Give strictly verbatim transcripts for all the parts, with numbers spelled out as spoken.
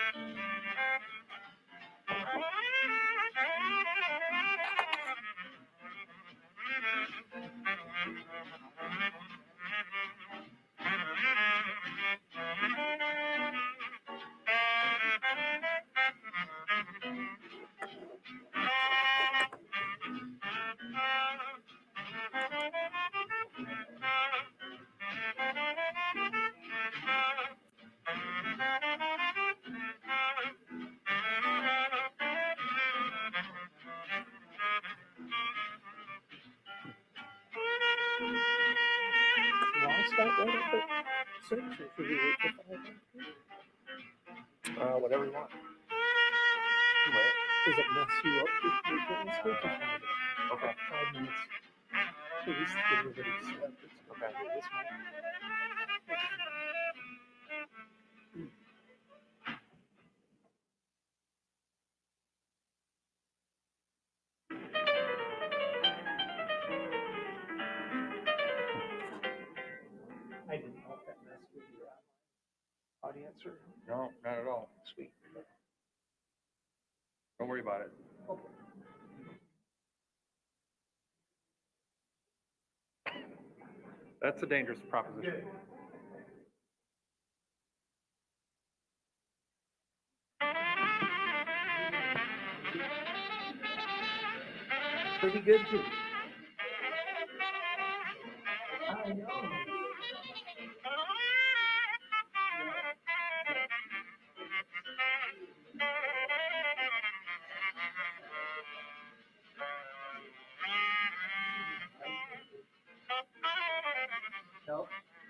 Uh, whatever you want. Wait. Does it mess you up? Let's wait till five. Okay. Five minutes. At least get everybody set up. Okay. This one. I didn't know if that messed with your audience or No, not at all. sweet. Don't worry about it. Okay. That's a dangerous proposition. Good. Pretty good too. I know. Nope.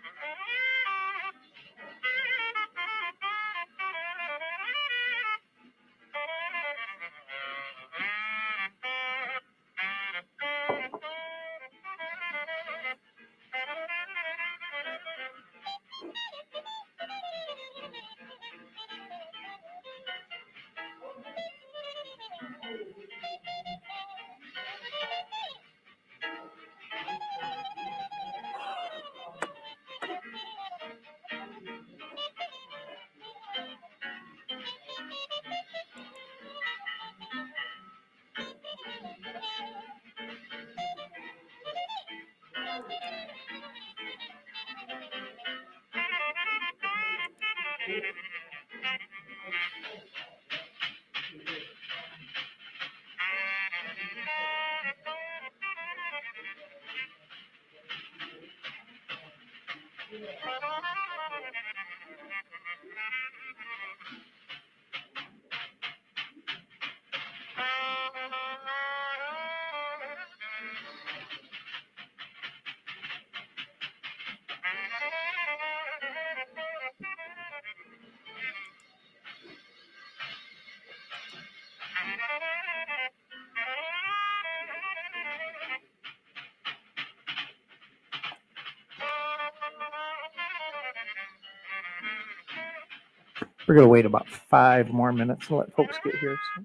We're going to wait about five more minutes and let folks get here. So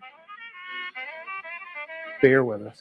bear with us.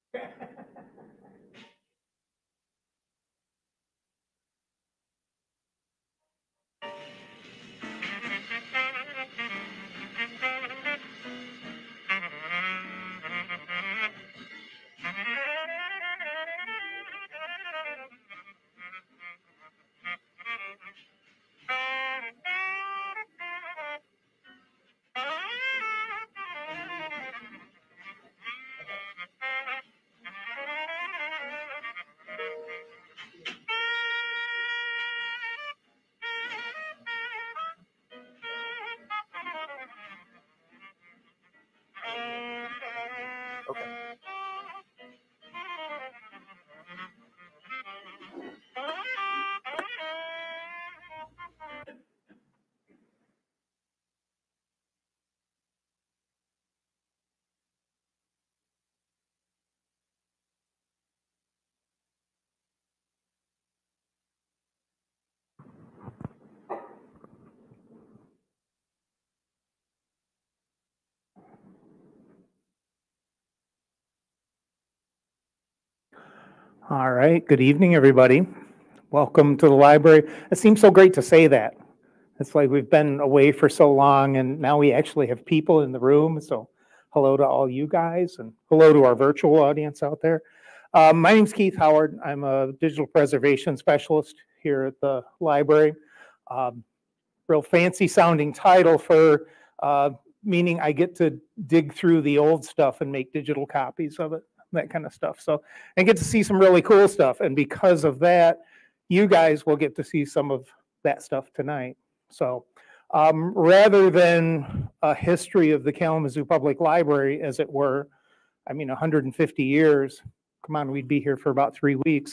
All right, good evening, everybody. Welcome to the library. It seems so great to say that. It's like we've been away for so long and now we actually have people in the room. So hello to all you guys and hello to our virtual audience out there. Um, my name's Keith Howard. I'm a digital preservation specialist here at the library. Um, real fancy sounding title for uh, meaning I get to dig through the old stuff and make digital copies of it. That kind of stuff. So, and get to see some really cool stuff. And because of that, you guys will get to see some of that stuff tonight. So, um, rather than a history of the Kalamazoo Public Library, as it were, I mean, one hundred fifty years, come on, we'd be here for about three weeks.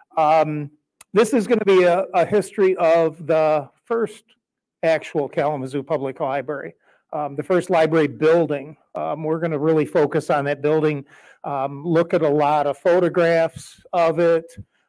Um, this is going to be a, a history of the first actual Kalamazoo Public Library, um, the first library building. Um, we're going to really focus on that building. Um, look at a lot of photographs of it,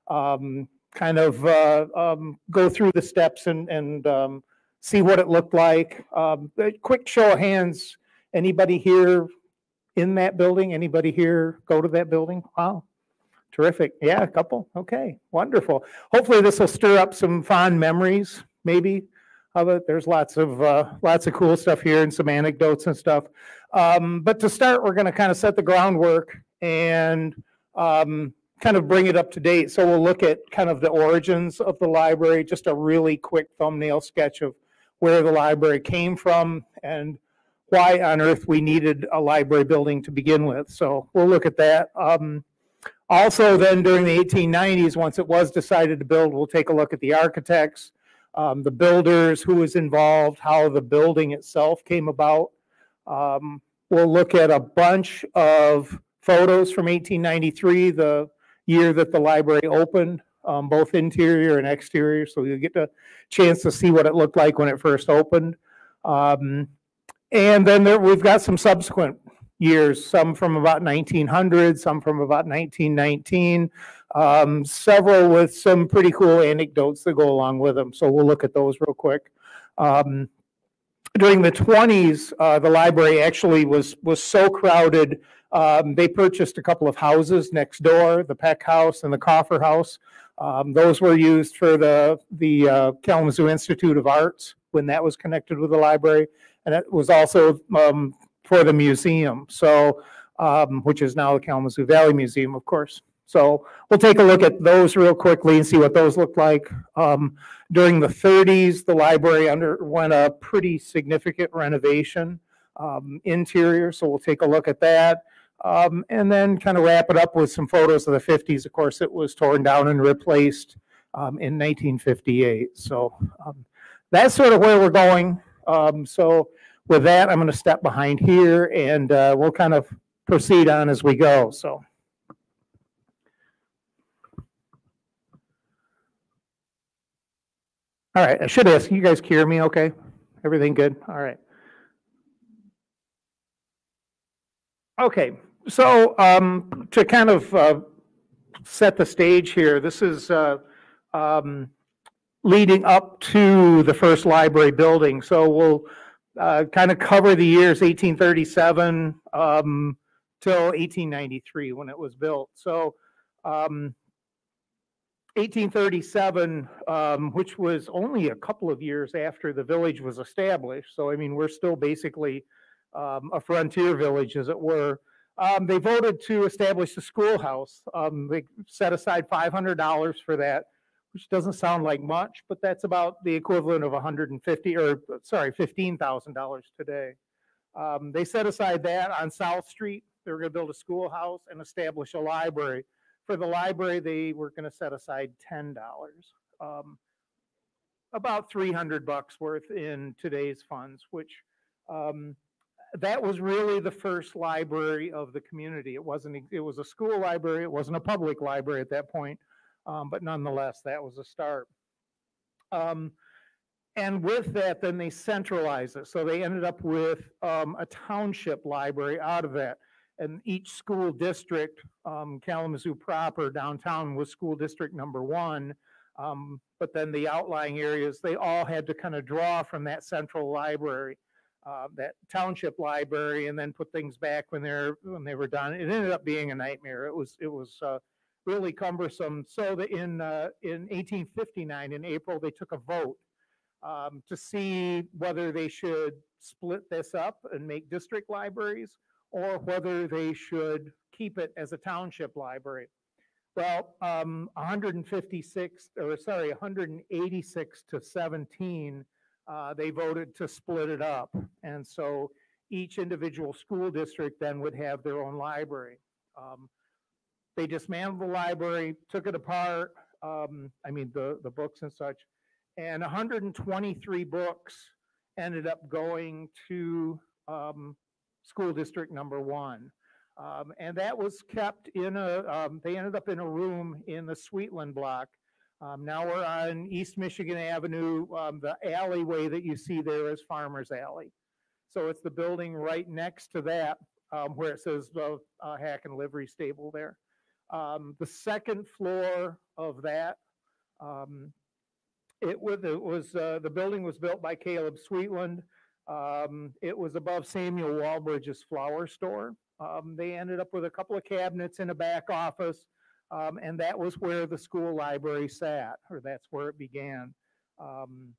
um, kind of uh, um, go through the steps and, and um, see what it looked like. Um, a quick show of hands, anybody here in that building? Anybody here go to that building? Wow, terrific. Yeah, a couple. Okay, wonderful. Hopefully this will stir up some fond memories, maybe, of it. There's lots of uh, lots of cool stuff here and some anecdotes and stuff. Um, but to start, we're going to kind of set the groundwork and um, kind of bring it up to date. So we'll look at kind of the origins of the library, just a really quick thumbnail sketch of where the library came from and why on earth we needed a library building to begin with. So we'll look at that. Um, also then during the eighteen nineties, once it was decided to build, we'll take a look at the architects, um, the builders, who was involved, how the building itself came about. Um, we'll look at a bunch of photos from eighteen ninety-three, the year that the library opened, um, both interior and exterior, so you'll get a chance to see what it looked like when it first opened. Um, and then there, we've got some subsequent years, some from about nineteen hundred, some from about nineteen nineteen, um, several with some pretty cool anecdotes that go along with them, so we'll look at those real quick. Um, During the twenties, uh, the library actually was was so crowded, um, they purchased a couple of houses next door, the Peck House and the Coffer House. Um, those were used for the, the uh, Kalamazoo Institute of Arts when that was connected with the library. And it was also um, for the museum, so um, which is now the Kalamazoo Valley Museum, of course. So we'll take a look at those real quickly and see what those look like. Um, during the thirties, the library underwent a pretty significant renovation, um, interior, so we'll take a look at that. Um, and then kind of wrap it up with some photos of the fifties. Of course, it was torn down and replaced um, in nineteen fifty-eight. So um, that's sort of where we're going. Um, so with that, I'm going to step behind here and uh, we'll kind of proceed on as we go. So. All right, I should ask, you guys hear me okay? Everything good? All right. Okay, so um, to kind of uh, set the stage here, this is uh, um, leading up to the first library building. So we'll uh, kind of cover the years eighteen thirty-seven um, till eighteen ninety-three when it was built. So um, eighteen thirty-seven, um, which was only a couple of years after the village was established. So, I mean, we're still basically um, a frontier village, as it were. Um, they voted to establish the schoolhouse. Um, they set aside five hundred dollars for that, which doesn't sound like much, but that's about the equivalent of one hundred fifty, or sorry, fifteen thousand dollars today. Um, they set aside that on South Street. They were going to build a schoolhouse and establish a library. For the library, they were going to set aside ten dollars, um, about three hundred bucks worth in today's funds, which um, that was really the first library of the community. It wasn't, it was a school library. It wasn't a public library at that point, um, but nonetheless, that was a start. Um, and with that, then they centralized it. So they ended up with um, a township library out of that. And each school district, um, Kalamazoo proper, downtown was school district number one. Um, but then the outlying areas, they all had to kind of draw from that central library, uh, that township library, and then put things back when they're when they were done. It ended up being a nightmare. It was it was uh, really cumbersome. So that in uh, in eighteen fifty-nine, in April, they took a vote um, to see whether they should split this up and make district libraries, or whether they should keep it as a township library. Well, um, one hundred fifty-six, or sorry, one hundred eighty-six to seventeen, uh, they voted to split it up. And so each individual school district then would have their own library. Um, they dismantled the library, took it apart, um, I mean the, the books and such, and one hundred twenty-three books ended up going to um, school district number one. Um, and that was kept in a, um, they ended up in a room in the Sweetland block. Um, now we're on East Michigan Avenue. Um, the alleyway that you see there is Farmer's Alley. So it's the building right next to that, um, where it says the uh, Hack and Livery Stable there. Um, the second floor of that, um, it was, it was uh, the building was built by Caleb Sweetland. Um, it was above Samuel Walbridge's flower store. Um, they ended up with a couple of cabinets in a back office, um, and that was where the school library sat, or that's where it began. Um,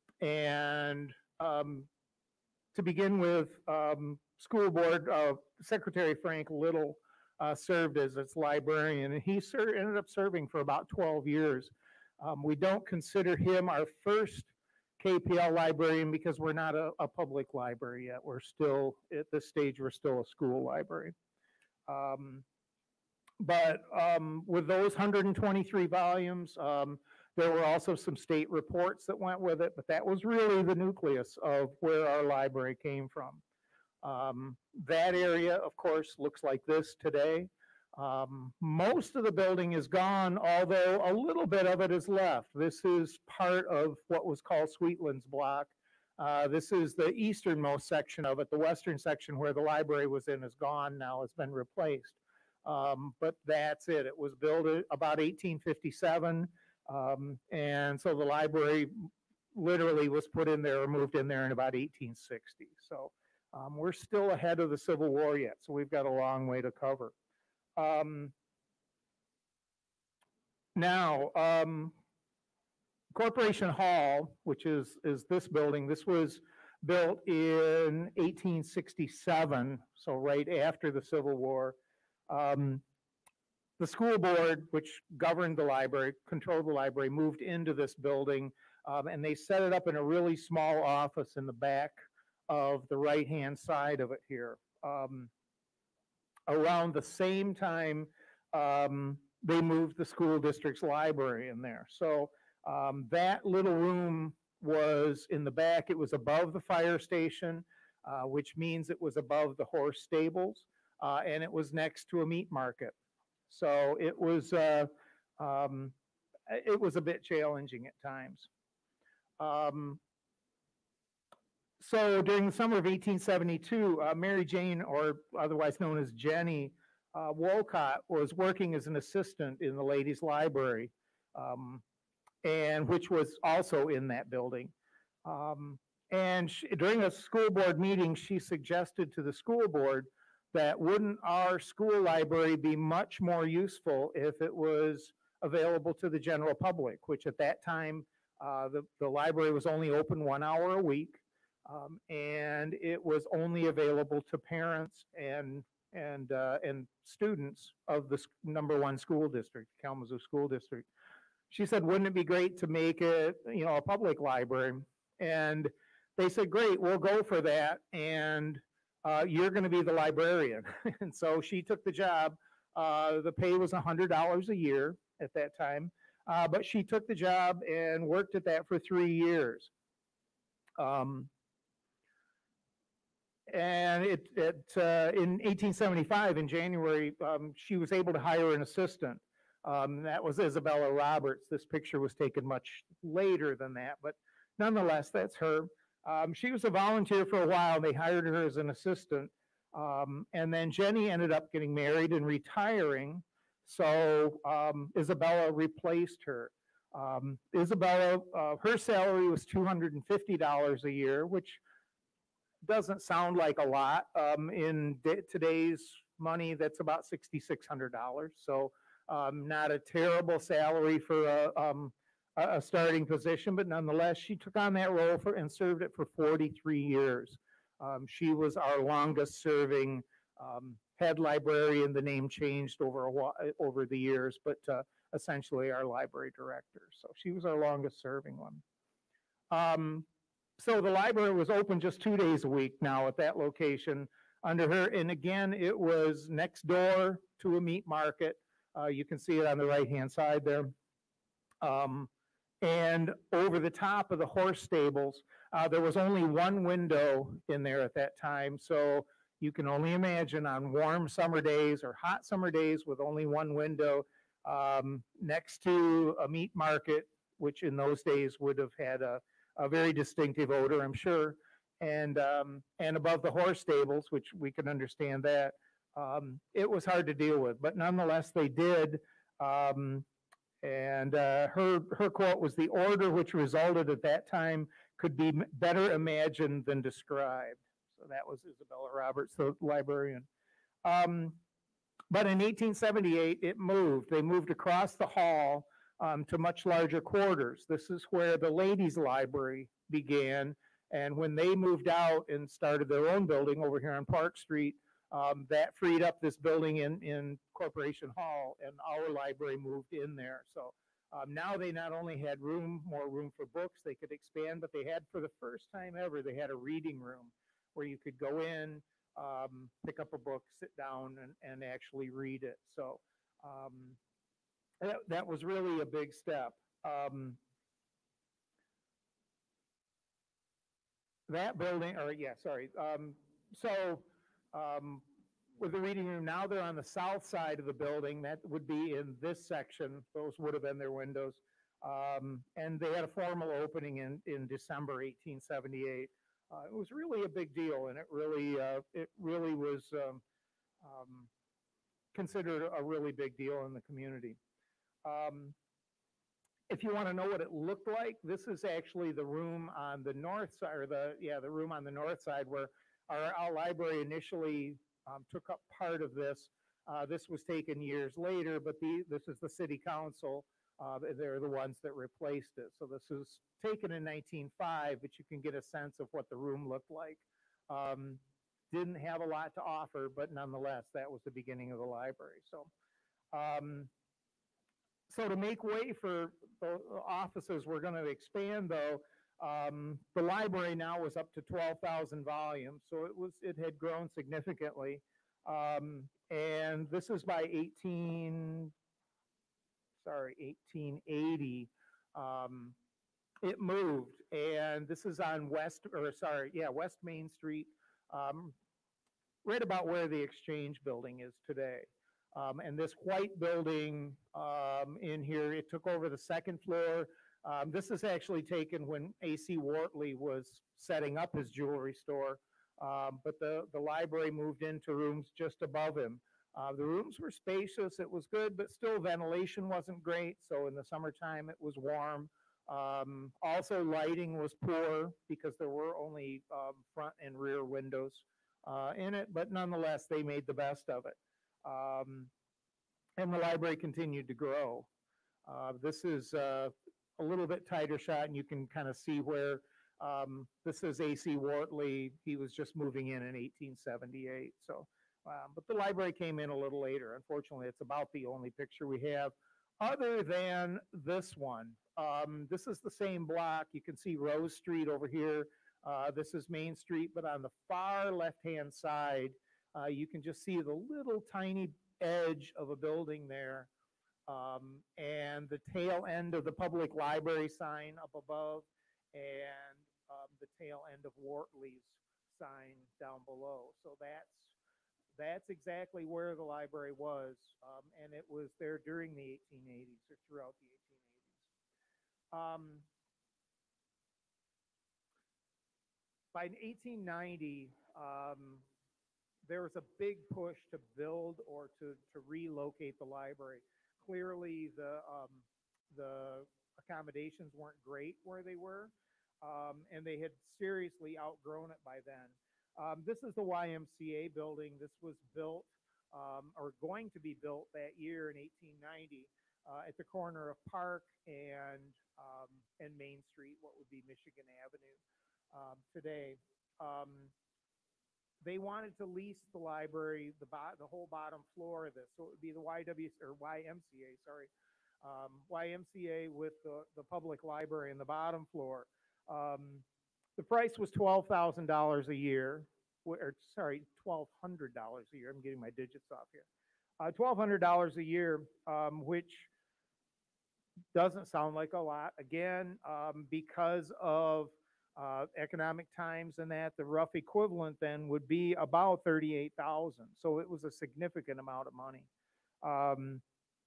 and um, to begin with, um, school board uh, Secretary Frank Little uh, served as its librarian, and he ser- ended up serving for about twelve years. Um, we don't consider him our first K P L librarian because we're not a, a public library yet. We're still, at this stage, we're still a school library. Um, but um, with those one hundred twenty-three volumes, um, there were also some state reports that went with it, but that was really the nucleus of where our library came from. Um, that area, of course, looks like this today. Um, most of the building is gone, although a little bit of it is left. This is part of what was called Sweetland's block. Uh, this is the easternmost section of it. The western section where the library was in is gone now, it's been replaced. Um, but that's it. It was built about eighteen fifty-seven, um, and so the library literally was put in there or moved in there in about eighteen sixty. So um, we're still ahead of the Civil War yet, so we've got a long way to cover. Um, now, um, Corporation Hall, which is, is this building, this was built in eighteen sixty-seven, so right after the Civil War. Um, the school board, which governed the library, controlled the library, moved into this building, um, and they set it up in a really small office in the back of the right-hand side of it here. Um, Around the same time, um, they moved the school district's library in there. So um, that little room was in the back. It was above the fire station, uh, which means it was above the horse stables, uh, and it was next to a meat market. So it was uh, um, it was a bit challenging at times. Um, So during the summer of eighteen seventy-two, uh, Mary Jane, or otherwise known as Jenny uh, Wolcott, was working as an assistant in the ladies' library, um, and which was also in that building. Um, and she, during a school board meeting, she suggested to the school board that wouldn't our school library be much more useful if it was available to the general public, which at that time, uh, the, the library was only open one hour a week, um, and it was only available to parents and and uh, and students of the s- number one school district, Kalamazoo School District. She said, wouldn't it be great to make it, you know, a public library? And they said, great, we'll go for that. And uh, you're going to be the librarian. And so she took the job. Uh, the pay was one hundred dollars a year at that time. Uh, but she took the job and worked at that for three years. Um, and it, it uh, in eighteen seventy-five, in January, um, she was able to hire an assistant. Um, that was Isabella Roberts. This picture was taken much later than that, but nonetheless, that's her. Um, she was a volunteer for a while. They hired her as an assistant. Um, and then Jenny ended up getting married and retiring. So um, Isabella replaced her. Um, Isabella, uh, her salary was two hundred fifty dollars a year, which doesn't sound like a lot. Um, in today's money, that's about six thousand six hundred dollars. So um, not a terrible salary for a, um, a starting position, but nonetheless, she took on that role for and served it for forty-three years. Um, she was our longest serving um, head librarian. The name changed over a while, over the years, but uh, essentially our library director. So she was our longest serving one. Um, so the library was open just two days a week now at that location under her. And again, it was next door to a meat market. Uh, you can see it on the right-hand side there. Um, and over the top of the horse stables, uh, there was only one window in there at that time. So you can only imagine on warm summer days or hot summer days with only one window um, next to a meat market, which in those days would have had a, a very distinctive odor, I'm sure. And, um, and above the horse stables, which we can understand that, um, it was hard to deal with. But nonetheless, they did. Um, And uh, her her quote was, "The order which resulted at that time could be better imagined than described." So that was Isabella Roberts, the librarian. Um, but in eighteen seventy-eight, it moved. They moved across the hall um, to much larger quarters. This is where the ladies' library began. And when they moved out and started their own building over here on Park Street, Um, that freed up this building in, in Corporation Hall, and our library moved in there. So um, now they not only had room, more room for books, they could expand, but they had, for the first time ever, they had a reading room where you could go in, um, pick up a book, sit down, and, and actually read it. So um, that, that was really a big step. Um, that building, or yeah, sorry. Um, so Um, with the reading room, now they're on the south side of the building. That would be in this section. Those would have been their windows. Um, and they had a formal opening in, in December eighteen seventy-eight. Uh, it was really a big deal, and it really, uh, it really was um, um, considered a really big deal in the community. Um, if you want to know what it looked like, this is actually the room on the north side, or the, yeah, the room on the north side where Our, our library initially um, took up part of this. Uh, this was taken years later, but the, this is the city council. Uh, they're the ones that replaced it. So this was taken in nineteen oh five, but you can get a sense of what the room looked like. Um, didn't have a lot to offer, but nonetheless, that was the beginning of the library. So, um, so to make way for the offices we're going to expand, though, Um, the library now was up to twelve thousand volumes, so it was it had grown significantly. Um, and this is by eighteen, sorry, eighteen eighty. Um, it moved, and this is on West, or sorry, yeah, West Main Street, um, right about where the Exchange Building is today. Um, and this white building um, in here, it took over the second floor. Um, this is actually taken when A C Wortley was setting up his jewelry store, um, but the, the library moved into rooms just above him. Uh, the rooms were spacious, it was good, but still ventilation wasn't great, so in the summertime it was warm. Um, also lighting was poor because there were only um, front and rear windows uh, in it, but nonetheless, they made the best of it. Um, and the library continued to grow. Uh, this is uh, a little bit tighter shot, and you can kind of see where um, this is A C Wortley. He was just moving in in eighteen seventy-eight. So, um, but the library came in a little later. Unfortunately, it's about the only picture we have, other than this one. Um, this is the same block. You can see Rose Street over here. Uh, this is Main Street, but on the far left-hand side, uh, you can just see the little tiny edge of a building there. Um, and the tail end of the public library sign up above, and um, the tail end of Wortley's sign down below. So that's that's exactly where the library was, um, and it was there during the eighteen eighties or throughout the eighteen eighties. Um, by eighteen ninety, um, there was a big push to build or to, to relocate the library. Clearly, the um, the accommodations weren't great where they were, um, and they had seriously outgrown it by then. Um, this is the Y M C A building. This was built um, or going to be built that year in eighteen ninety uh, at the corner of Park and um, and Main Street, what would be Michigan Avenue um, today. Um, They wanted to lease the library, the bo- the whole bottom floor of this, so it would be the Y W or Y M C A, sorry, um, Y M C A with the, the public library in the bottom floor. Um, the price was twelve thousand dollars a year, or sorry, twelve hundred dollars a year. I'm getting my digits off here. Uh, twelve hundred dollars a year, um, which doesn't sound like a lot. Again, um, because of uh, economic times and that, the rough equivalent then would be about thirty-eight thousand. So it was a significant amount of money. Um,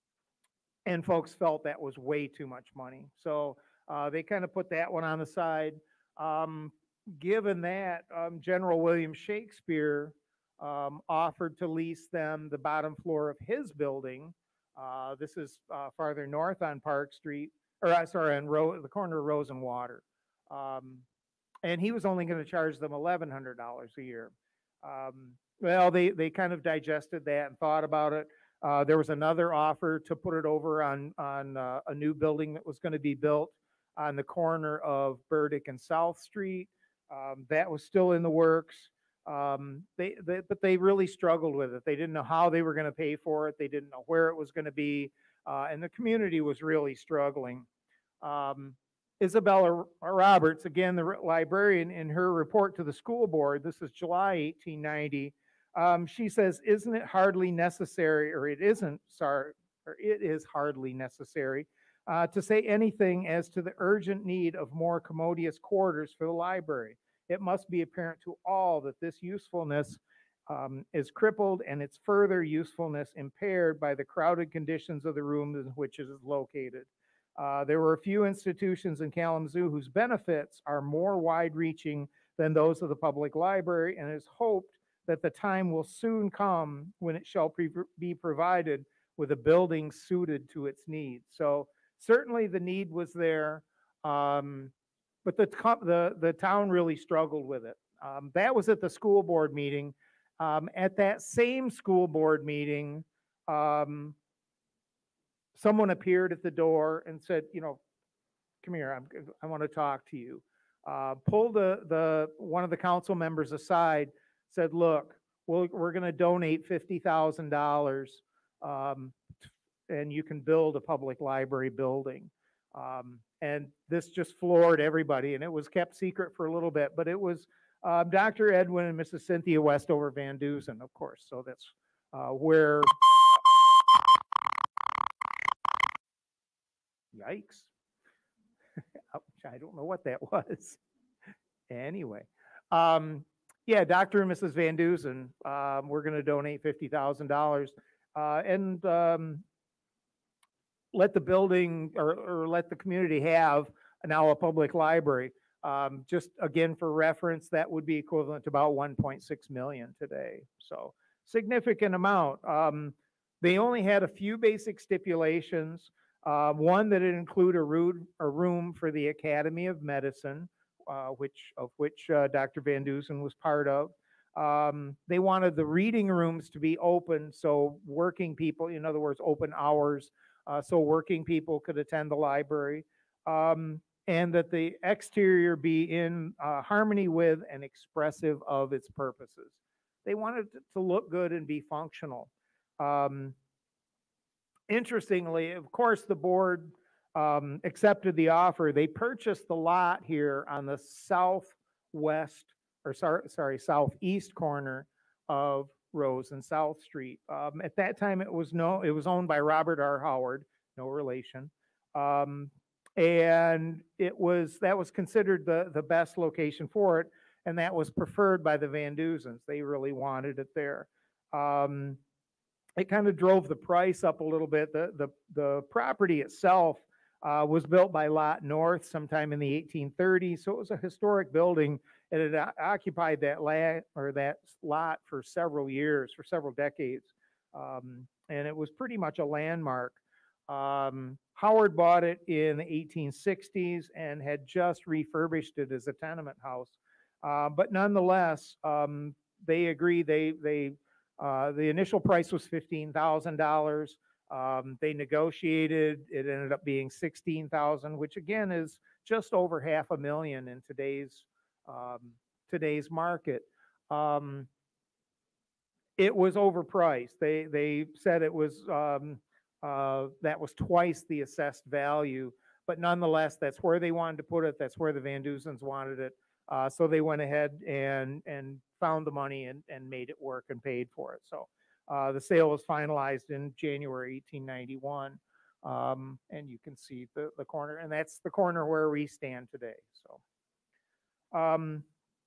and folks felt that was way too much money. So uh, they kind of put that one on the side. Um, given that, um, General William Shakespeare um, offered to lease them the bottom floor of his building. Uh, this is uh, farther north on Park Street, or uh, sorry, on Ro- the corner of Rose and Water. Um, and he was only going to charge them eleven hundred dollars a year. Um, well, they, they kind of digested that and thought about it. Uh, there was another offer to put it over on, on uh, a new building that was going to be built on the corner of Burdick and South Street. Um, that was still in the works. Um, they, they, but they really struggled with it. They didn't know how they were going to pay for it. They didn't know where it was going to be. Uh, and the community was really struggling. Um, Isabella Roberts, again, the librarian, in her report to the school board, this is July eighteen ninety, um, she says, isn't it hardly necessary, or it isn't, sorry, or it is hardly necessary uh, to say anything as to the urgent need of more commodious quarters for the library. It must be apparent to all that this usefulness um, is crippled and its further usefulness impaired by the crowded conditions of the room in which it is located. Uh, there were a few institutions in Kalamazoo whose benefits are more wide-reaching than those of the public library, and it is hoped that the time will soon come when it shall pre- be provided with a building suited to its needs. So certainly the need was there, um, but the, the, the town really struggled with it. Um, that was at the school board meeting. Um, at that same school board meeting, um, someone appeared at the door and said, you know, come here, I'm, I want to talk to you. Uh, pulled the, the, one of the council members aside, said, look, we'll, we're going to donate fifty thousand dollars um, and you can build a public library building. Um, and this just floored everybody, and it was kept secret for a little bit, but it was uh, Doctor Edwin and Missus Cynthia Westover Van Deusen, of course. So that's uh, where... Yikes. I don't know what that was. Anyway, um, yeah, Doctor and Missus Van Deusen, um, we're going to donate fifty thousand dollars uh, and um, let the building or, or let the community have now a public library. Um, just again, for reference, that would be equivalent to about one point six million today. So significant amount. Um, they only had a few basic stipulations. Uh, one, that it include a, room, a room for the Academy of Medicine, uh, which of which uh, Doctor Van Deusen was part of. Um, they wanted the reading rooms to be open, so working people, in other words, open hours, uh, so working people could attend the library, um, and that the exterior be in uh, harmony with and expressive of its purposes. They wanted it to look good and be functional. Um, interestingly, of course, the board um, accepted the offer. They purchased the lot here on the southwest, or sorry, sorry southeast corner of Rose and South Street. Um, at that time, it was no, it was owned by Robert R. Howard, no relation, um, and it was that was considered the the best location for it, and that was preferred by the Van Deusens. They really wanted it there. Um, it kind of drove the price up a little bit. The the the property itself uh, was built by Lot North sometime in the eighteen thirties, so it was a historic building. It had occupied that land or that lot for several years, for several decades, um, and it was pretty much a landmark. Um, Howard bought it in the eighteen sixties and had just refurbished it as a tenement house, uh, but nonetheless, um, they agreed. They they uh, the initial price was fifteen thousand dollars. Um, they negotiated. It ended up being sixteen thousand dollars, which again is just over half a million in today's um, today's market. Um, it was overpriced. They they said it was um, uh, that was twice the assessed value, but nonetheless, that's where they wanted to put it. That's where the Van Deusens wanted it. Uh, so they went ahead and and found the money and, and made it work and paid for it. So uh, the sale was finalized in January eighteen ninety-one. Um, and you can see the, the corner, and that's the corner where we stand today. So um,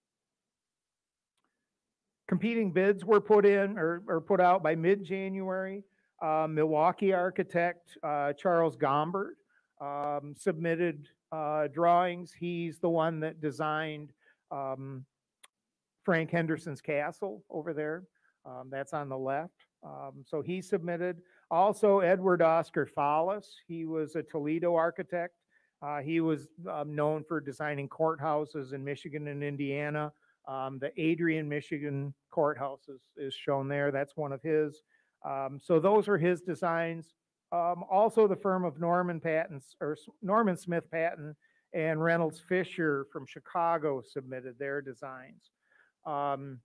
competing bids were put in or, or put out by mid-January. Uh, Milwaukee architect uh, Charles Gombert um, submitted uh, drawings. He's the one that designed um, Frank Henderson's castle over there. Um, that's on the left. Um, so he submitted. Also, Edward Oscar Fallis. He was a Toledo architect. Uh, he was um, known for designing courthouses in Michigan and Indiana. Um, the Adrian, Michigan courthouse is, is shown there. That's one of his. Um, so those are his designs. Um, also, the firm of Norman Patton, or Norman Smith Patton and Reynolds Fisher from Chicago submitted their designs. Um,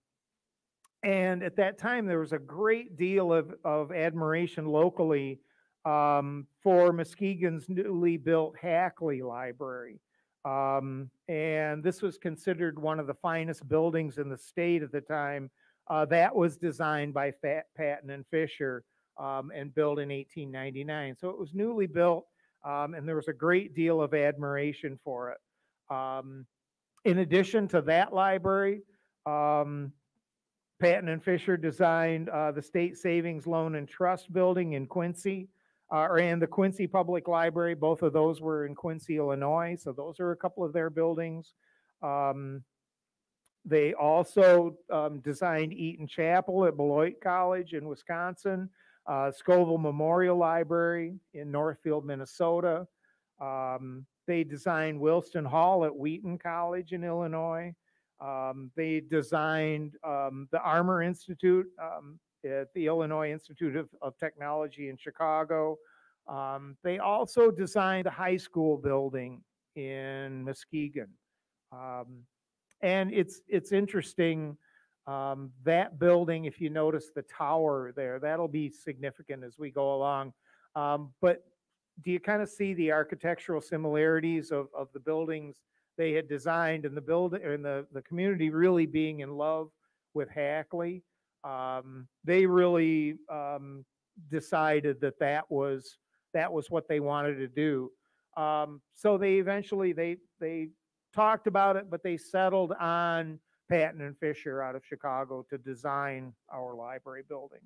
and at that time, there was a great deal of, of admiration locally um, for Muskegon's newly built Hackley Library. Um, and this was considered one of the finest buildings in the state at the time. Uh, that was designed by Fat, Patton and Fisher um, and built in eighteen ninety-nine. So it was newly built, um, and there was a great deal of admiration for it. Um, in addition to that library, um, Patton and Fisher designed uh, the State Savings Loan and Trust Building in Quincy, uh, and the Quincy Public Library. Both of those were in Quincy, Illinois. So those are a couple of their buildings. Um, they also um, designed Eaton Chapel at Beloit College in Wisconsin, uh, Scoville Memorial Library in Northfield, Minnesota. Um, they designed Wilston Hall at Wheaton College in Illinois. Um, they designed um, the Armor Institute um, at the Illinois Institute of, of Technology in Chicago. Um, they also designed the high school building in Muskegon. Um, and it's, it's interesting, um, that building, if you notice the tower there, that'll be significant as we go along. Um, but do you kind of see the architectural similarities of, of the buildings they had designed, and the building and the, the community really being in love with Hackley? Um, they really um, decided that that was that was what they wanted to do. Um, so they eventually they they talked about it, but they settled on Patton and Fisher out of Chicago to design our library building.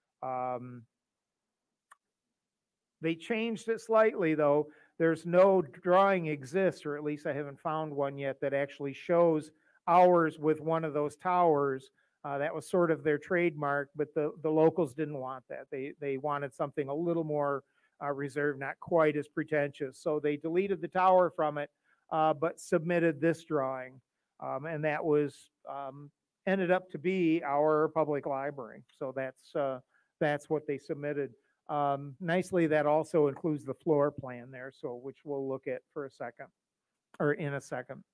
Um, They changed it slightly, though. There's no drawing exists, or at least I haven't found one yet, that actually shows ours with one of those towers. Uh, that was sort of their trademark, but the, the locals didn't want that. They, they wanted something a little more uh, reserved, not quite as pretentious. So they deleted the tower from it, uh, but submitted this drawing. Um, and that was um, ended up to be our public library. So that's, uh, that's what they submitted. Um, nicely, that also includes the floor plan there, so which we'll look at for a second, or in a second.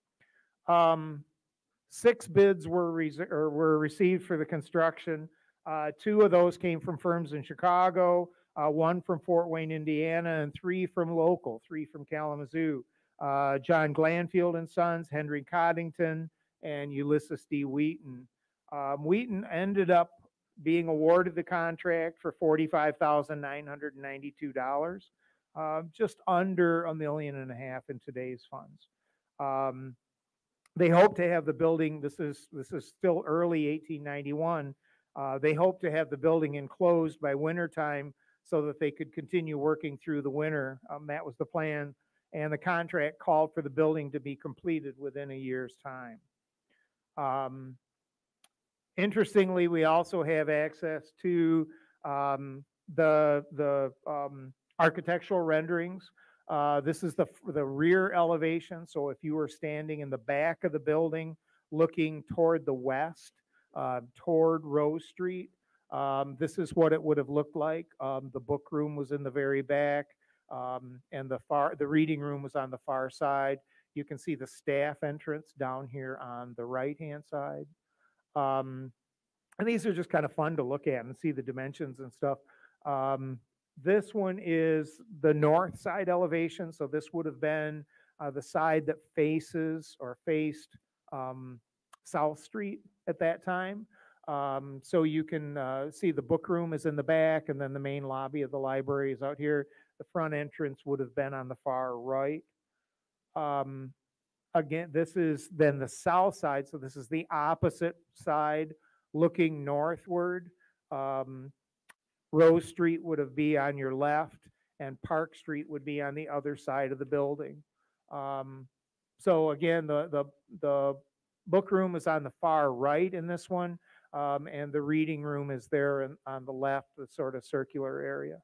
Um, six bids were, res- or were received for the construction. Uh, two of those came from firms in Chicago, uh, one from Fort Wayne, Indiana, and three from local, three from Kalamazoo. Uh, John Glanfield and Sons, Henry Coddington, and Ulysses D. Wheaton. Um, Wheaton ended up being awarded the contract for forty-five thousand nine hundred ninety-two dollars, uh, just under a million and a half in today's funds. Um, they hope to have the building, this is, this is still early eighteen ninety-one, uh, they hope to have the building enclosed by wintertime so that they could continue working through the winter. Um, that was the plan. And the contract called for the building to be completed within a year's time. Um, interestingly, we also have access to um, the, the um, architectural renderings. Uh, this is the, the rear elevation. So if you were standing in the back of the building looking toward the west, uh, toward Rose Street, um, this is what it would have looked like. Um, the book room was in the very back. Um, and the far, the reading room was on the far side. You can see the staff entrance down here on the right-hand side. Um, and these are just kind of fun to look at and see the dimensions and stuff. Um, this one is the north side elevation. So this would have been uh, the side that faces or faced um, South Street at that time. Um, so you can uh, see the book room is in the back, and then the main lobby of the library is out here. The front entrance would have been on the far right. Um, again, this is then the south side. So this is the opposite side looking northward. Um, Rose Street would have be on your left, and Park Street would be on the other side of the building. Um, so again, the, the, the book room is on the far right in this one. Um, and the reading room is there in, on the left, the sort of circular area.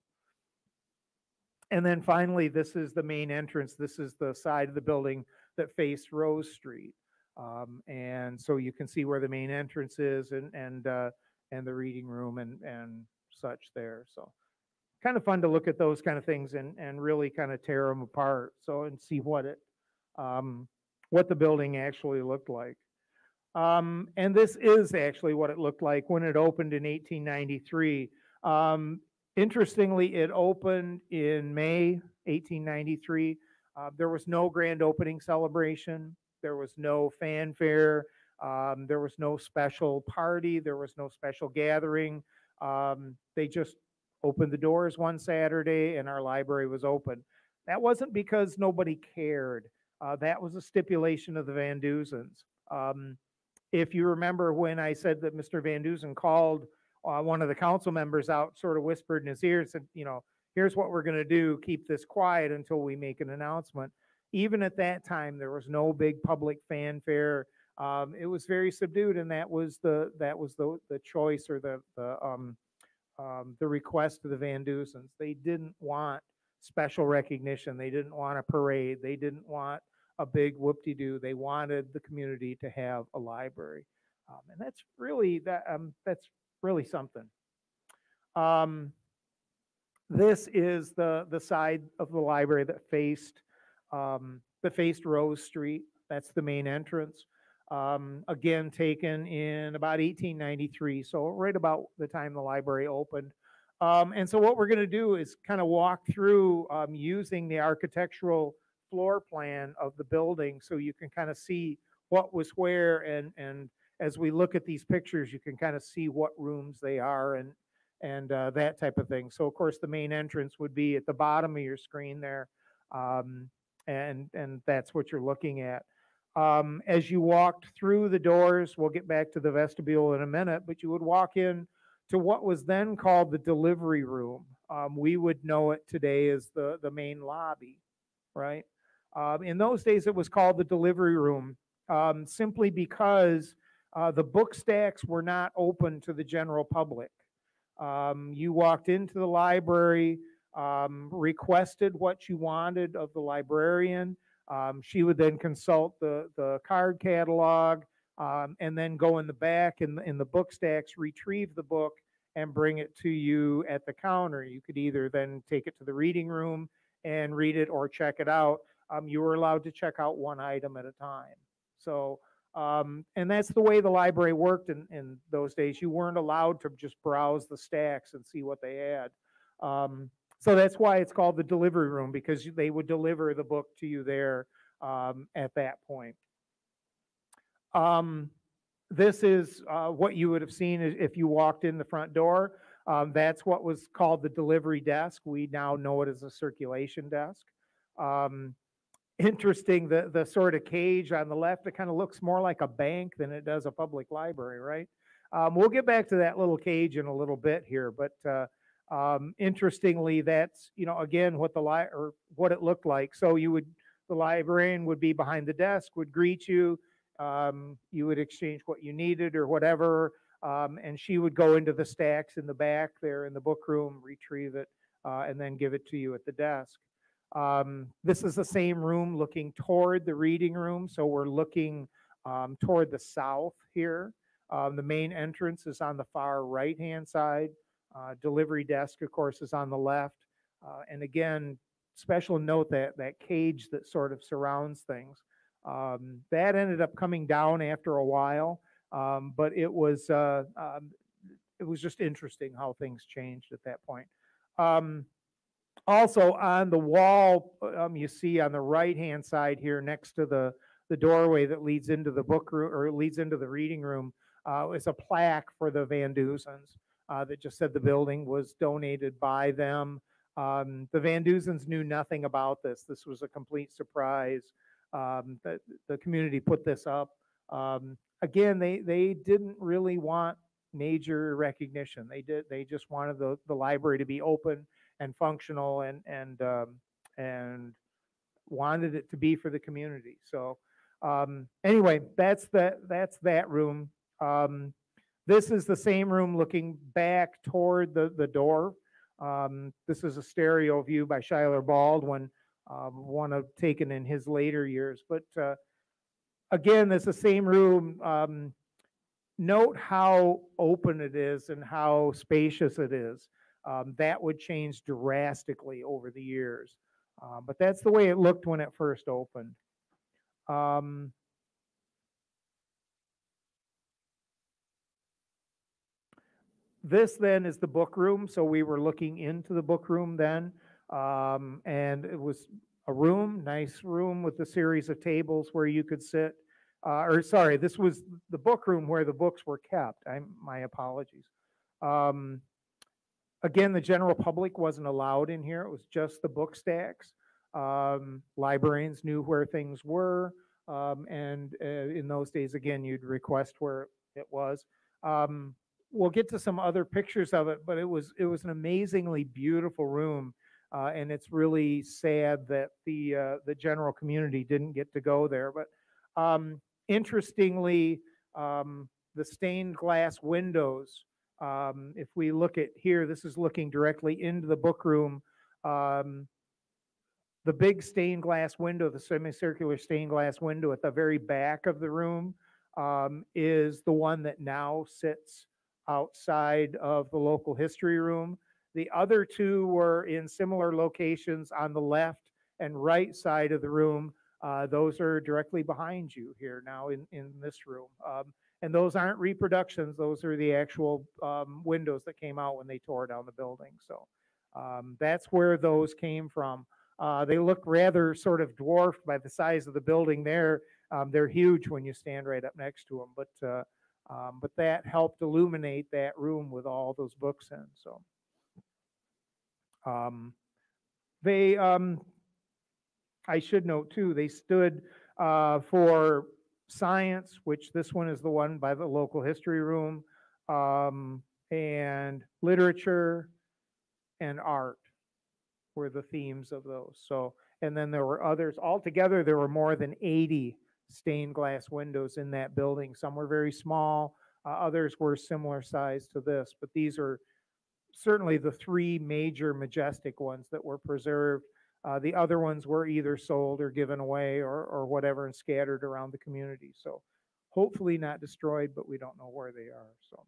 And then finally, this is the main entrance. This is the side of the building that faced Rose Street. Um, and so you can see where the main entrance is and, and, uh, and the reading room and, and such there. So kind of fun to look at those kind of things and, and really kind of tear them apart. So, and see what it, um, what the building actually looked like. Um, and this is actually what it looked like when it opened in eighteen ninety-three. Um, interestingly, it opened in May eighteen ninety-three. Uh, there was no grand opening celebration. There was no fanfare. Um, there was no special party. There was no special gathering. Um, they just opened the doors one Saturday and our library was open. That wasn't because nobody cared. Uh, that was a stipulation of the Van Deusens. Um, If you remember when I said that Mister Van Deusen called uh, one of the council members out, sort of whispered in his ear, said, you know, here's what we're going to do. Keep this quiet until we make an announcement. Even at that time, there was no big public fanfare. Um, it was very subdued, and that was the that was the the choice or the the um, um, the request of the Van Deusens. They didn't want special recognition. They didn't want a parade. They didn't want a big whoop-de-doo. They wanted the community to have a library. Um, and that's really, that um, that's really something. Um, this is the, the side of the library that faced, um, that faced Rose Street. That's the main entrance. Um, again, taken in about eighteen ninety-three, so right about the time the library opened. Um, and so what we're going to do is kind of walk through um, using the architectural floor plan of the building so you can kind of see what was where, and and as we look at these pictures you can kind of see what rooms they are and and uh, that type of thing. So of course the main entrance would be at the bottom of your screen there, um, and and that's what you're looking at. Um, as you walked through the doors, we'll get back to the vestibule in a minute, but you would walk in to what was then called the delivery room. Um, we would know it today as the the main lobby, right? Um, in those days, it was called the delivery room, um, simply because uh, the book stacks were not open to the general public. Um, you walked into the library, um, requested what you wanted of the librarian. Um, she would then consult the, the card catalog, um, and then go in the back in the, in the book stacks, retrieve the book, and bring it to you at the counter. You could either then take it to the reading room and read it or check it out. Um, you were allowed to check out one item at a time. So, um, and that's the way the library worked in, in those days. You weren't allowed to just browse the stacks and see what they had. Um, so that's why it's called the delivery room, because they would deliver the book to you there um, at that point. Um, this is uh, what you would have seen if you walked in the front door. Um, that's what was called the delivery desk. We now know it as a circulation desk. Um, interesting, the, the sort of cage on the left, it kind of looks more like a bank than it does a public library, right? Um, we'll get back to that little cage in a little bit here, but uh, um, interestingly, that's, you know, again, what the li or what it looked like. So you would, the librarian would be behind the desk, would greet you, um, you would exchange what you needed or whatever, um, and she would go into the stacks in the back there in the book room, retrieve it, uh, and then give it to you at the desk. Um, this is the same room looking toward the reading room, so we're looking um, toward the south here. Um, the main entrance is on the far right-hand side. Uh, delivery desk, of course, is on the left. Uh, and again, special note that that cage that sort of surrounds things. Um, that ended up coming down after a while, um, but it was uh, um, it was just interesting how things changed at that point. Um, also on the wall, um, you see on the right-hand side here, next to the the doorway that leads into the book room or leads into the reading room, uh, is a plaque for the Van Deusens uh, that just said the building was donated by them. Um, the Van Deusens knew nothing about this. This was a complete surprise. Um, the, the community put this up. Um, again, they, they didn't really want major recognition. They did. They just wanted the, the library to be open and functional, and and um, and wanted it to be for the community. So um, anyway, that's that. That's that room. Um, this is the same room looking back toward the the door. Um, this is a stereo view by Schuyler Baldwin, um, one of taken in his later years. But uh, again, it's the same room. Um, note how open it is and how spacious it is. Um, that would change drastically over the years. Uh, but that's the way it looked when it first opened. Um, This then is the book room. So we were looking into the book room then. Um, and it was a room, nice room with a series of tables where you could sit. Uh, or sorry, this was the book room where the books were kept. I'm, my apologies. Um, again, the general public wasn't allowed in here. It was just the book stacks. Um, librarians knew where things were. Um, and uh, in those days, again, you'd request where it was. Um, We'll get to some other pictures of it, but it was it was an amazingly beautiful room, uh, and it's really sad that the uh, the general community didn't get to go there. But um, interestingly, um, the stained glass windows. Um, if we look at here, this is looking directly into the book room. Um, the big stained glass window, the semicircular stained glass window at the very back of the room, um, is the one that now sits outside of the local history room. The other two were in similar locations on the left and right side of the room. Uh, those are directly behind you here now in, in this room. Um, and those aren't reproductions. Those are the actual um, windows that came out when they tore down the building. So um, that's where those came from. Uh, they look rather sort of dwarfed by the size of the building there. Um, they're huge when you stand right up next to them. But uh, Um, but that helped illuminate that room with all those books in. So um, they, um, I should note too, they stood uh, for science, which this one is the one by the local history room, um, and literature and art were the themes of those. So, and then there were others. Altogether, there were more than eighty stained glass windows in that building. Some were very small, uh, others were similar size to this, but these are certainly the three major majestic ones that were preserved. Uh, the other ones were either sold or given away or, or whatever and scattered around the community. So hopefully not destroyed, but we don't know where they are. So,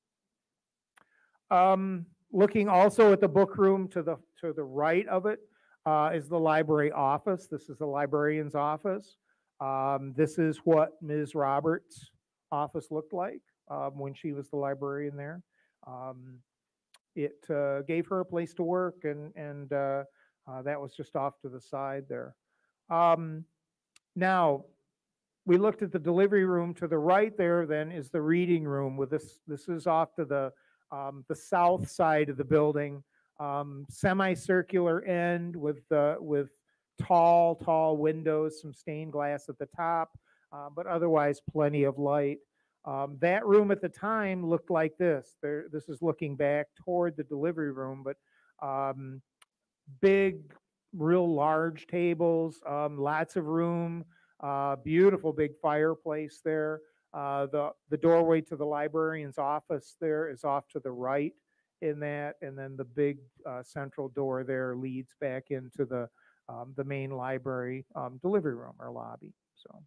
um, looking also at the book room to the to the right of it uh, is the library office. This is the librarian's office. Um, this is what Miz Roberts' office looked like um, when she was the librarian there. Um, it uh, gave her a place to work, and and uh, uh, that was just off to the side there. Um, now, we looked at the delivery room to the right there. Then is the reading room. With this, this is off to the um, the south side of the building, um, semicircular end with uh, with tall, tall windows, some stained glass at the top, uh, but otherwise plenty of light. Um, that room at the time looked like this. There, this is looking back toward the delivery room, but um, big, real large tables, um, lots of room, uh, beautiful big fireplace there. Uh, the, the doorway to the librarian's office there is off to the right in that, and then the big uh, central door there leads back into the, um, the main library um, delivery room or lobby. So.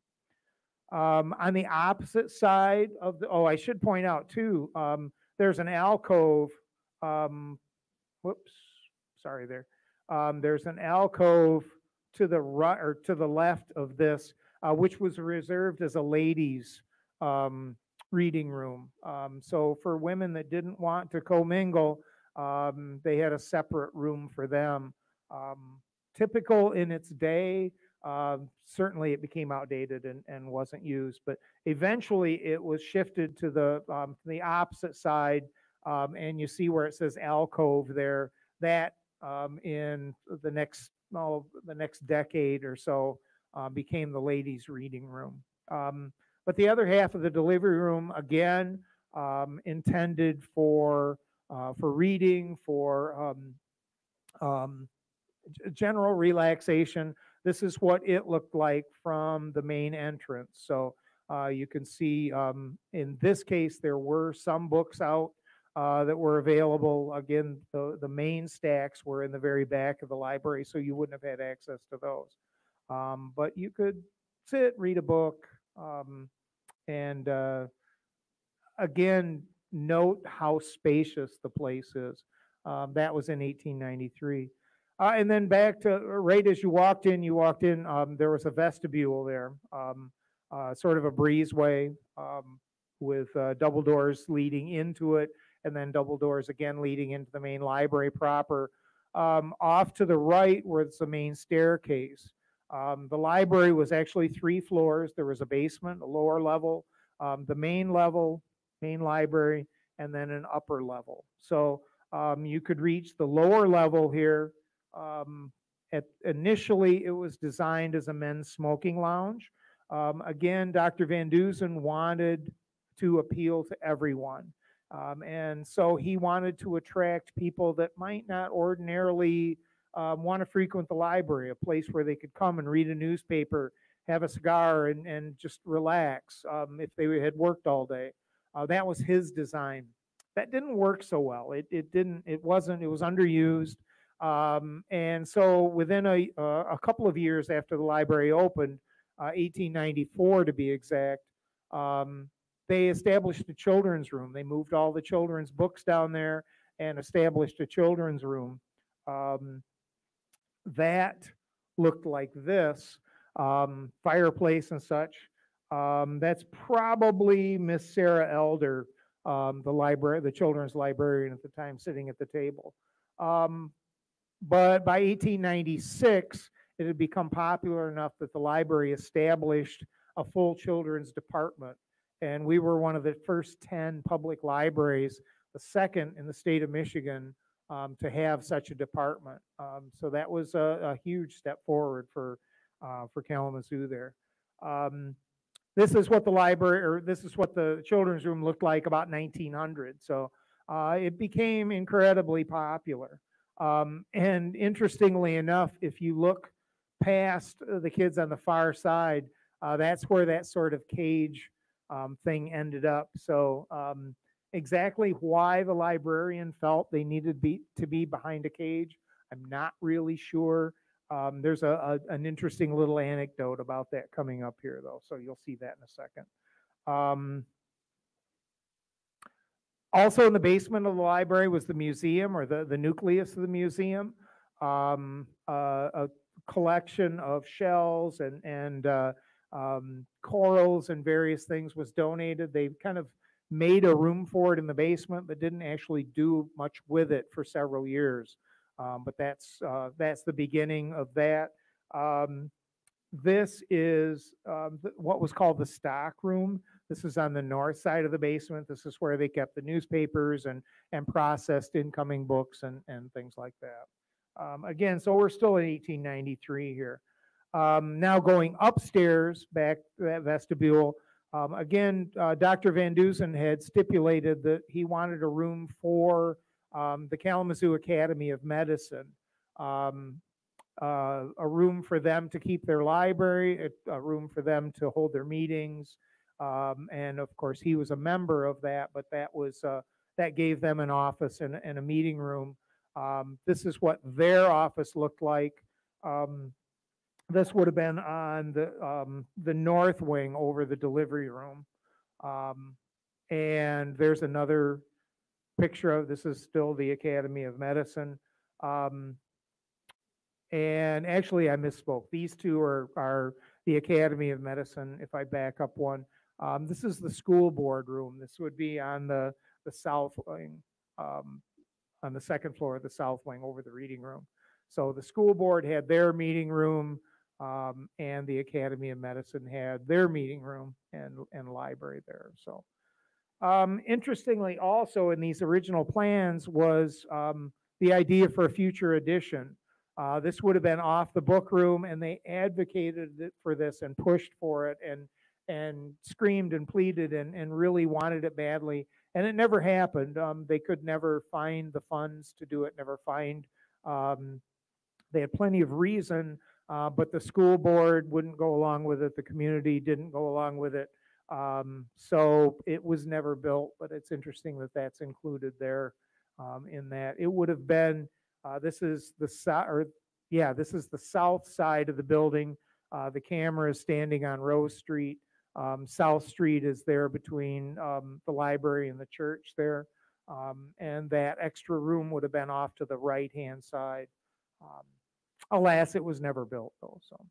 Um, on the opposite side of the, oh, I should point out too, um, there's an alcove, um, whoops, sorry there. Um, there's an alcove to the right or to the left of this, uh, which was reserved as a ladies' um, reading room. Um, so for women that didn't want to commingle, um, they had a separate room for them. Um, typical in its day. Um, certainly it became outdated and, and wasn't used, but eventually it was shifted to the, um, the opposite side, um, and you see where it says alcove there. That um, in the next, oh, the next decade or so uh, became the ladies' reading room. Um, but the other half of the delivery room, again, um, intended for, uh, for reading, for um, um, general relaxation. This is what it looked like from the main entrance. So uh, you can see um, in this case, there were some books out uh, that were available. Again, the, the main stacks were in the very back of the library, so you wouldn't have had access to those. Um, but you could sit, read a book, um, and uh, again, note how spacious the place is. Um, that was in eighteen ninety-three. Uh, and then back to right as you walked in, you walked in, um, there was a vestibule there, um, uh, sort of a breezeway um, with uh, double doors leading into it, and then double doors again leading into the main library proper. Um, off to the right was the main staircase. Um, the library was actually three floors. There was a basement, a lower level, um, the main level, main library, and then an upper level. So um, you could reach the lower level here. Um, at, initially, it was designed as a men's smoking lounge. Um, again, Doctor Van Deusen wanted to appeal to everyone. Um, and so he wanted to attract people that might not ordinarily um, want to frequent the library, a place where they could come and read a newspaper, have a cigar, and, and just relax um, if they had worked all day. Uh, that was his design. That didn't work so well. It, it didn't, it wasn't, it was underused. Um, and so within a, uh, a couple of years after the library opened, uh, eighteen ninety-four to be exact, um, they established a children's room. They moved all the children's books down there and established a children's room. Um, that looked like this, um, fireplace and such. Um, that's probably Miss Sarah Elder, um, the library, the children's librarian at the time, sitting at the table. Um, But by eighteen ninety-six, it had become popular enough that the library established a full children's department. And we were one of the first ten public libraries, the second in the state of Michigan, um, to have such a department. Um, so that was a, a huge step forward for, uh, for Kalamazoo there. Um, this is what the library, or this is what the children's room looked like about nineteen hundred. So uh, it became incredibly popular. Um, and interestingly enough, if you look past the kids on the far side, uh, that's where that sort of cage um, thing ended up. So um, exactly why the librarian felt they needed be, to be behind a cage, I'm not really sure. Um, there's a, a, an interesting little anecdote about that coming up here, though, so you'll see that in a second. Um, also in the basement of the library was the museum, or the, the nucleus of the museum. Um, uh, a collection of shells and, and uh, um, corals and various things was donated. They kind of made a room for it in the basement, but didn't actually do much with it for several years. Um, but that's, uh, that's the beginning of that. Um, this is um, th- what was called the stock room. This is on the north side of the basement. This is where they kept the newspapers and, and processed incoming books and, and things like that. Um, again, so we're still in eighteen ninety-three here. Um, now going upstairs, back to that vestibule, um, again, uh, Doctor Van Deusen had stipulated that he wanted a room for um, the Kalamazoo Academy of Medicine. Um, uh, a room for them to keep their library, a, a room for them to hold their meetings. Um, and of course, he was a member of that, but that was uh, that gave them an office and, and a meeting room. Um, this is what their office looked like. Um, this would have been on the um, the north wing over the delivery room. Um, and there's another picture of, this is still the Academy of Medicine. Um, and actually I misspoke. These two are, are the Academy of Medicine. If I back up one, um, this is the school board room. This would be on the, the south wing, um, on the second floor of the south wing over the reading room. So the school board had their meeting room, um, and the Academy of Medicine had their meeting room and, and library there. So um, interestingly, also in these original plans was um, the idea for a future edition. Uh, this would have been off the book room, and they advocated for this and pushed for it and and screamed and pleaded and, and really wanted it badly. And it never happened. Um, they could never find the funds to do it, never find, um, they had plenty of reason, uh, but the school board wouldn't go along with it. The community didn't go along with it. Um, so it was never built, but it's interesting that that's included there um, in that. It would have been, uh, this is the south, or yeah, this is the south side of the building. Uh, the camera is standing on Rose Street. Um, South Street is there between um, the library and the church there. Um, and that extra room would have been off to the right-hand side. Um, alas, it was never built though, so.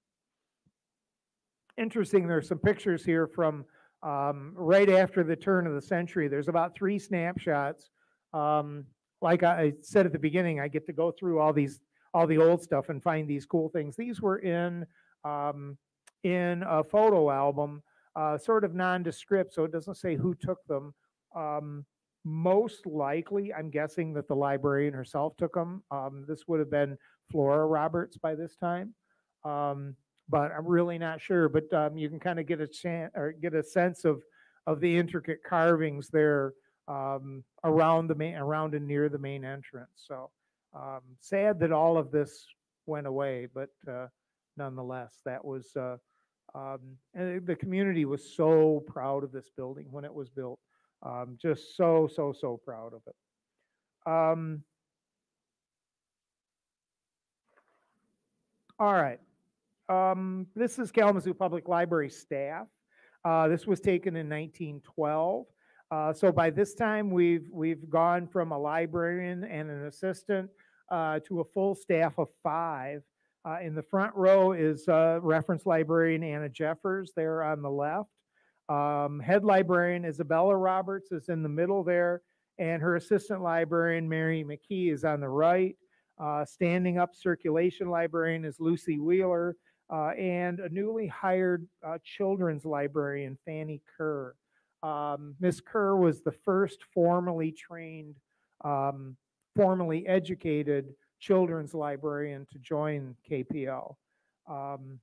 Interesting, there's some pictures here from um, right after the turn of the century. There's about three snapshots. Um, like I said at the beginning, I get to go through all these, all the old stuff and find these cool things. These were in, um, in a photo album, uh, sort of nondescript, so it doesn't say who took them. Um, most likely, I'm guessing that the librarian herself took them. Um, this would have been Flora Roberts by this time. Um, but I'm really not sure. But um, you can kind of get a chance or get a sense of of the intricate carvings there um, around the main, around and near the main entrance. So um, sad that all of this went away, but uh, nonetheless, that was uh, um, and the community was so proud of this building when it was built. Um, just so so so proud of it. Um, all right. Um, this is Kalamazoo Public Library staff. Uh, this was taken in nineteen twelve. Uh, so by this time, we've we've gone from a librarian and an assistant uh, to a full staff of five. Uh, in the front row is uh, reference librarian Anna Jeffers there on the left. Um, head librarian Isabella Roberts is in the middle there, and her assistant librarian Mary McKee is on the right. Uh, standing up circulation librarian is Lucy Wheeler. Uh, and a newly hired uh, children's librarian, Fanny Kerr. Um, Miss Kerr was the first formally trained, um, formally educated children's librarian to join K P L. Um,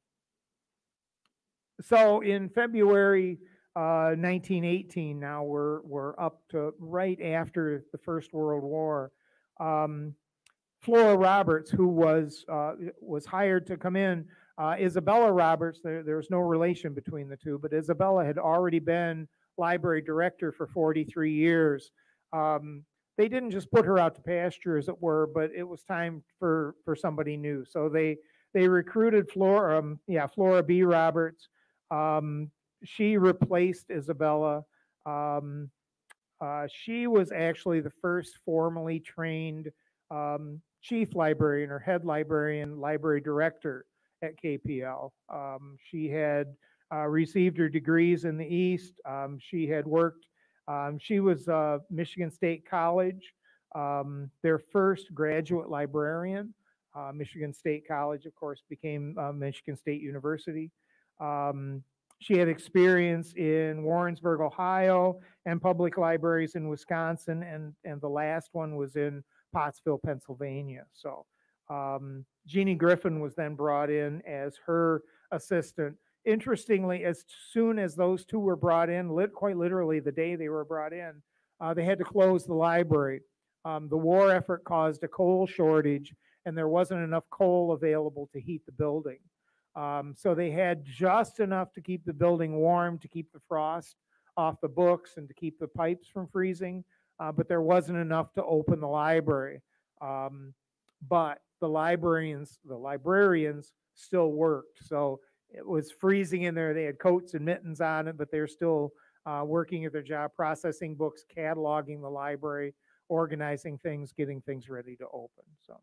so in February uh, nineteen eighteen, now we're, we're up to right after the First World War. Um, Flora Roberts, who was, uh, was hired to come in, Uh, Isabella Roberts, there, there's no relation between the two, but Isabella had already been library director for forty-three years. Um, they didn't just put her out to pasture, as it were, but it was time for, for somebody new. So they they recruited Flora, um, yeah, Flora B. Roberts. Um, she replaced Isabella. Um, uh, she was actually the first formally trained um, chief librarian or head librarian, library director at K P L. Um, she had uh, received her degrees in the East. Um, she had worked, um, she was uh, Michigan State College, um, their first graduate librarian. Uh, Michigan State College, of course, became uh, Michigan State University. Um, she had experience in Warrensburg, Ohio, and public libraries in Wisconsin, and, and the last one was in Pottsville, Pennsylvania. So um, Jeannie Griffin was then brought in as her assistant. Interestingly, as soon as those two were brought in, lit, quite literally the day they were brought in, uh, they had to close the library. Um, the war effort caused a coal shortage, and there wasn't enough coal available to heat the building. Um, so they had just enough to keep the building warm, to keep the frost off the books and to keep the pipes from freezing, uh, but there wasn't enough to open the library. Um, but the librarians, the librarians still worked. So it was freezing in there. They had coats and mittens on it, but they're still uh, working at their job, processing books, cataloging the library, organizing things, getting things ready to open. So,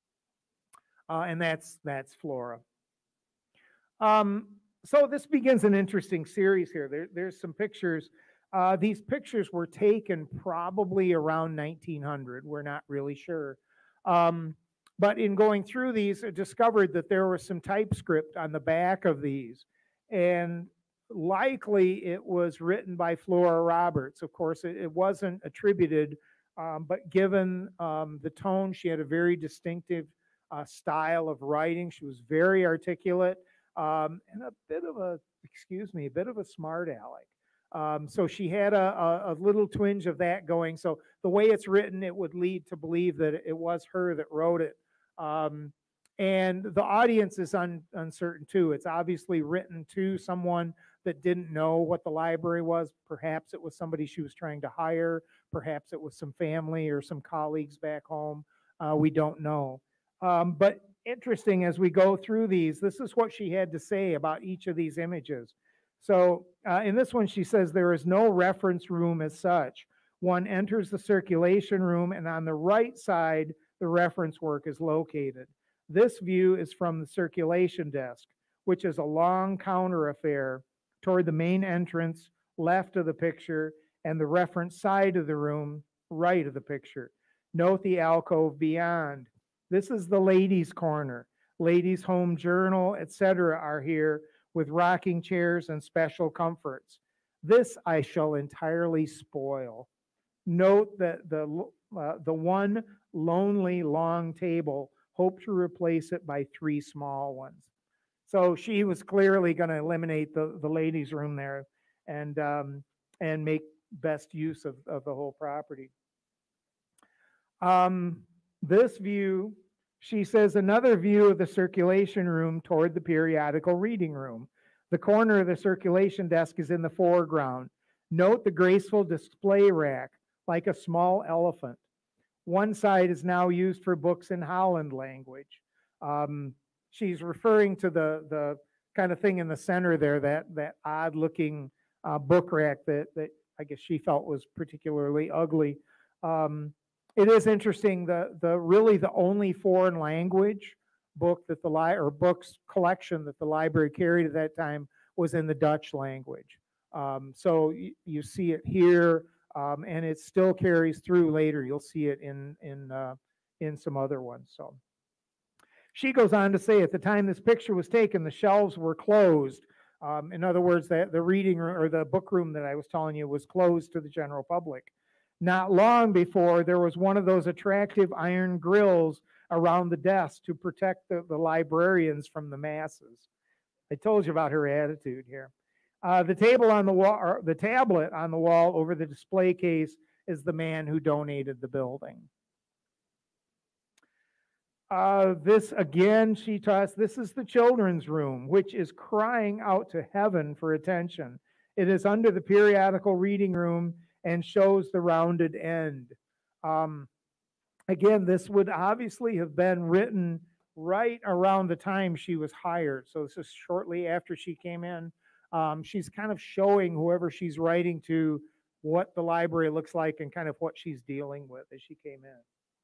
uh, and that's that's Flora. Um, so this begins an interesting series here. There, there's some pictures. Uh, these pictures were taken probably around nineteen hundred. We're not really sure. Um, but in going through these, I discovered that there was some typescript on the back of these. And likely it was written by Flora Roberts. Of course, it, it wasn't attributed, um, but given um, the tone, she had a very distinctive uh, style of writing. She was very articulate. Um, and a bit of a, excuse me, a bit of a smart aleck. Um, so she had a, a, a little twinge of that going. So the way it's written, it would lead to believe that it was her that wrote it. Um, and the audience is un, uncertain too. It's obviously written to someone that didn't know what the library was. Perhaps it was somebody she was trying to hire. Perhaps it was some family or some colleagues back home. Uh, we don't know. Um, but interesting as we go through these, this is what she had to say about each of these images. So uh, in this one, she says, there is no reference room as such. One enters the circulation room, and on the right side, the reference work is located. This view is from the circulation desk, which is a long counter affair toward the main entrance, left of the picture, and the reference side of the room, right of the picture. Note the alcove beyond. This is the ladies' corner. Ladies' home journal, et cetera are here with rocking chairs and special comforts. This I shall entirely spoil. Note that the, uh, the one lonely long table, hope to replace it by three small ones. So she was clearly going to eliminate the, the ladies' room there and, um, and make best use of, of the whole property. Um, this view, she says, another view of the circulation room toward the periodical reading room. The corner of the circulation desk is in the foreground. Note the graceful display rack, like a small elephant. One side is now used for books in Holland language. Um, she's referring to the, the kind of thing in the center there, that, that odd-looking uh, book rack that, that I guess she felt was particularly ugly. Um, It is interesting, the, the really the only foreign language book that the li or books collection that the library carried at that time was in the Dutch language. Um, so you, you see it here, um, and it still carries through later. You'll see it in in uh, in some other ones. So she goes on to say, at the time this picture was taken, the shelves were closed. Um, in other words, that the reading room or the book room that I was telling you was closed to the general public. Not long before, there was one of those attractive iron grills around the desk to protect the, the librarians from the masses. I told you about her attitude here. Uh, the table on the wall, or the tablet on the wall over the display case is the man who donated the building. Uh, this, again, she taught us, this is the children's room, which is crying out to heaven for attention. It is under the periodical reading room and shows the rounded end. Um, again, this would obviously have been written right around the time she was hired. So this is shortly after she came in. Um, she's kind of showing whoever she's writing to what the library looks like and kind of what she's dealing with as she came in.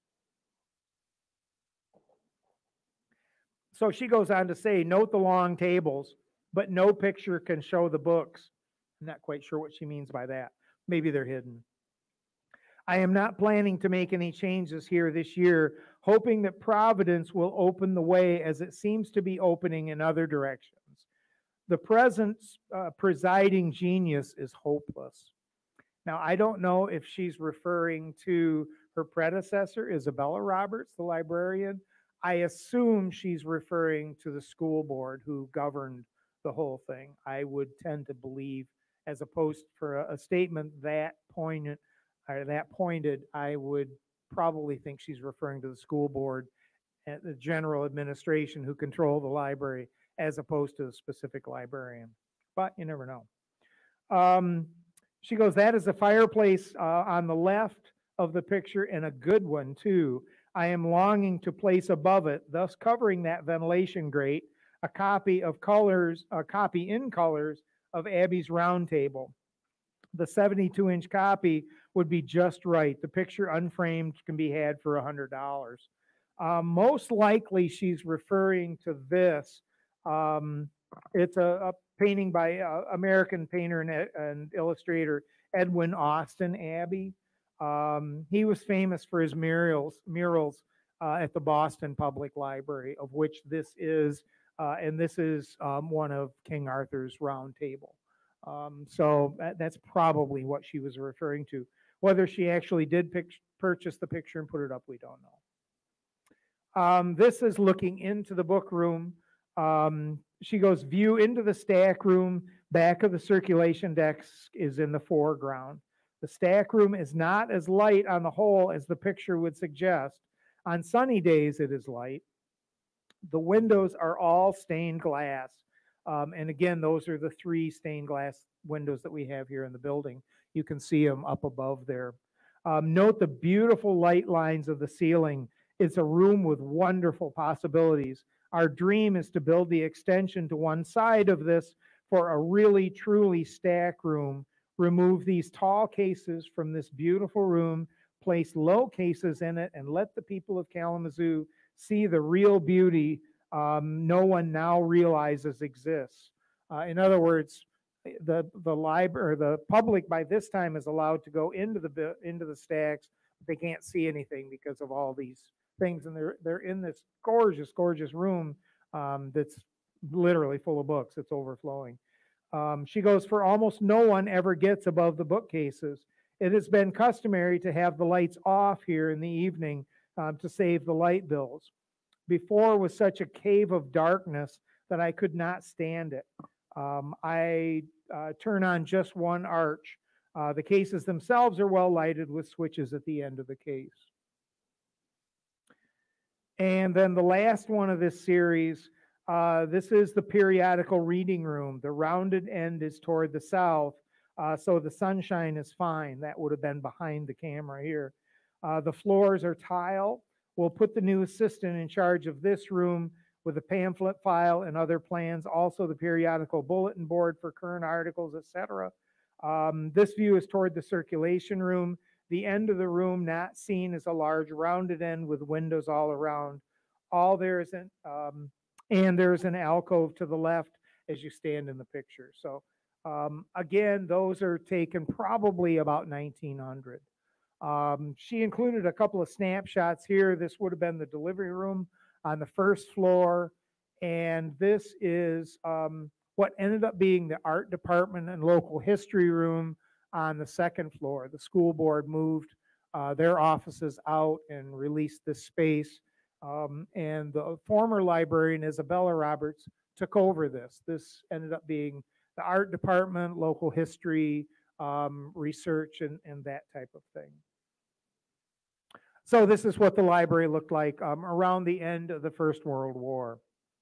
So she goes on to say, note the long tables, but no picture can show the books. I'm not quite sure what she means by that. Maybe they're hidden. I am not planning to make any changes here this year, hoping that Providence will open the way as it seems to be opening in other directions. The present uh, presiding genius is hopeless. Now, I don't know if she's referring to her predecessor, Isabella Roberts, the librarian. I assume she's referring to the school board who governed the whole thing. I would tend to believe, as opposed for a, a statement that poignant or that pointed, I would probably think she's referring to the school board and the general administration who control the library, as opposed to the specific librarian. But you never know. Um, she goes, that is a fireplace uh, on the left of the picture, and a good one too. I am longing to place above it, thus covering that ventilation grate, a copy of colors, a copy in colors of Abby's Round Table. The seventy-two inch copy would be just right. The picture unframed can be had for one hundred dollars. Um, most likely she's referring to this. Um, it's a, a painting by uh, American painter and, and illustrator Edwin Austin Abbey. Um, he was famous for his murals, murals uh, at the Boston Public Library, of which this is, uh, and this is um, one of King Arthur's Round Table. Um, so that, that's probably what she was referring to. Whether she actually did pic- purchase the picture and put it up, we don't know. Um, this is looking into the book room. Um, she goes, view into the stack room. Back of the circulation desk is in the foreground. The stack room is not as light on the whole as the picture would suggest. On sunny days, it is light. The windows are all stained glass. Um, and again, those are the three stained glass windows that we have here in the building. You can see them up above there. Um, note the beautiful light lines of the ceiling. It's a room with wonderful possibilities. Our dream is to build the extension to one side of this for a really, truly stack room. Remove these tall cases from this beautiful room, place low cases in it, and let the people of Kalamazoo see the real beauty um, no one now realizes exists. Uh, in other words, the the library, the public by this time is allowed to go into the into the stacks. They can't see anything because of all these things, and they're they're in this gorgeous, gorgeous room um, that's literally full of books. It's overflowing. Um, she goes, for almost no one ever gets above the bookcases. It has been customary to have the lights off here in the evening um, to save the light bills. Before was such a cave of darkness that I could not stand it. Um, I uh, turn on just one arch. Uh, the cases themselves are well lighted with switches at the end of the case. And then the last one of this series, uh, this is the periodical reading room. The rounded end is toward the south, uh, so the sunshine is fine. That would have been behind the camera here. Uh, the floors are tile. We'll put the new assistant in charge of this room with a pamphlet file and other plans, also the periodical bulletin board for current articles, et cetera. Um, this view is toward the circulation room. The end of the room not seen is a large rounded end with windows all around. All there is an, um, and there's an alcove to the left as you stand in the picture. So um, again, those are taken probably about nineteen hundred. Um, she included a couple of snapshots here. This would have been the delivery room on the first floor. And this is um, what ended up being the art department and local history room on the second floor. The school board moved uh, their offices out and released this space. Um, and the former librarian, Isabella Roberts, took over this. This ended up being the art department, local history, um, research, and, and that type of thing. So this is what the library looked like um, around the end of the First World War.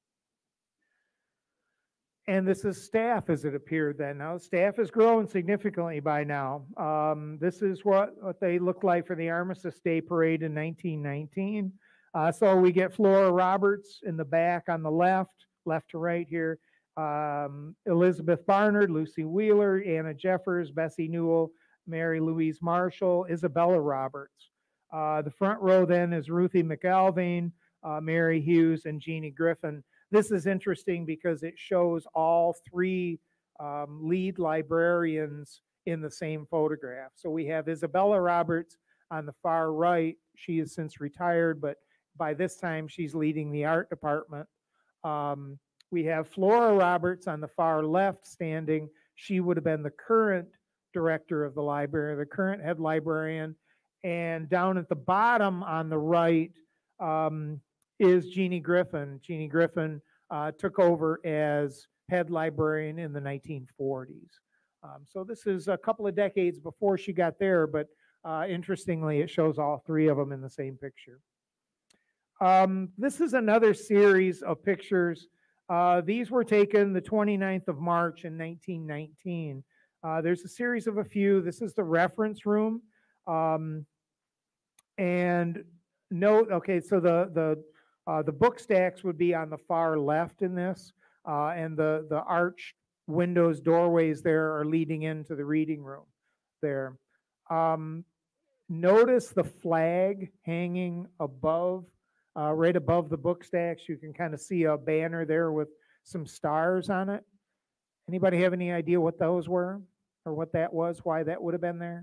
And this is staff as it appeared then. Now, staff has grown significantly by now. Um, this is what, what they looked like for the Armistice Day Parade in nineteen nineteen. Uh, so we get Flora Roberts in the back on the left, left to right here. um, Elizabeth Barnard, Lucy Wheeler, Anna Jeffers, Bessie Newell, Mary Louise Marshall, Isabella Roberts. Uh, the front row then is Ruthie McAlveen, uh, Mary Hughes, and Jeannie Griffin. This is interesting because it shows all three um, lead librarians in the same photograph. So we have Isabella Roberts on the far right. She has since retired, but by this time she's leading the art department. Um, we have Flora Roberts on the far left standing. She would have been the current director of the library, the current head librarian. And down at the bottom on the right um, is Jeannie Griffin. Jeannie Griffin uh, took over as head librarian in the nineteen forties. Um, so this is a couple of decades before she got there, but uh, interestingly, it shows all three of them in the same picture. Um, this is another series of pictures. Uh, these were taken the twenty-ninth of March in nineteen nineteen. Uh, there's a series of a few. This is the reference room. Um, and note, okay, so the, the, uh, the book stacks would be on the far left in this, uh, and the, the arched windows, doorways there are leading into the reading room there. Um, notice the flag hanging above, uh, right above the book stacks. You can kind of see a banner there with some stars on it. Anybody have any idea what those were or what that was, why that would have been there?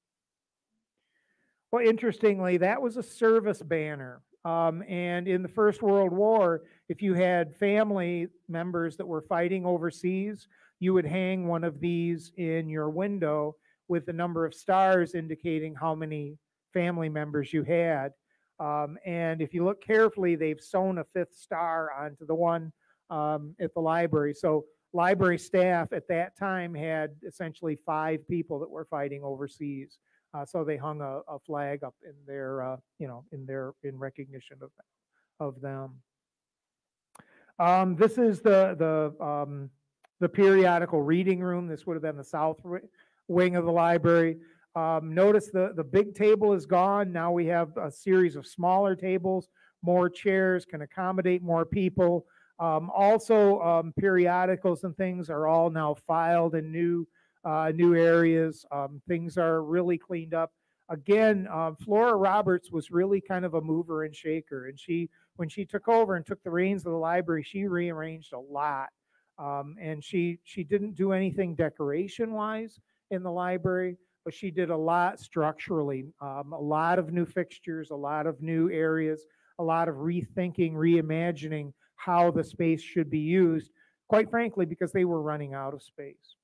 Well, interestingly, that was a service banner. Um, and in the First World War, if you had family members that were fighting overseas, you would hang one of these in your window with the number of stars indicating how many family members you had. Um, and if you look carefully, they've sewn a fifth star onto the one um, at the library. So library staff at that time had essentially five people that were fighting overseas. Uh, so they hung a, a flag up in their, uh, you know, in their in recognition of of them. Um, this is the the um, the periodical reading room. This would have been the south wing of the library. Um, notice the the big table is gone. Now we have a series of smaller tables, more chairs, can accommodate more people. Um, also, um, periodicals and things are all now filed in new. Uh, new areas. Um, things are really cleaned up. Again, uh, Flora Roberts was really kind of a mover and shaker. And she, when she took over and took the reins of the library, she rearranged a lot. Um, and she, she didn't do anything decoration-wise in the library, but she did a lot structurally. Um, a lot of new fixtures, a lot of new areas, a lot of rethinking, reimagining how the space should be used, quite frankly, because they were running out of space.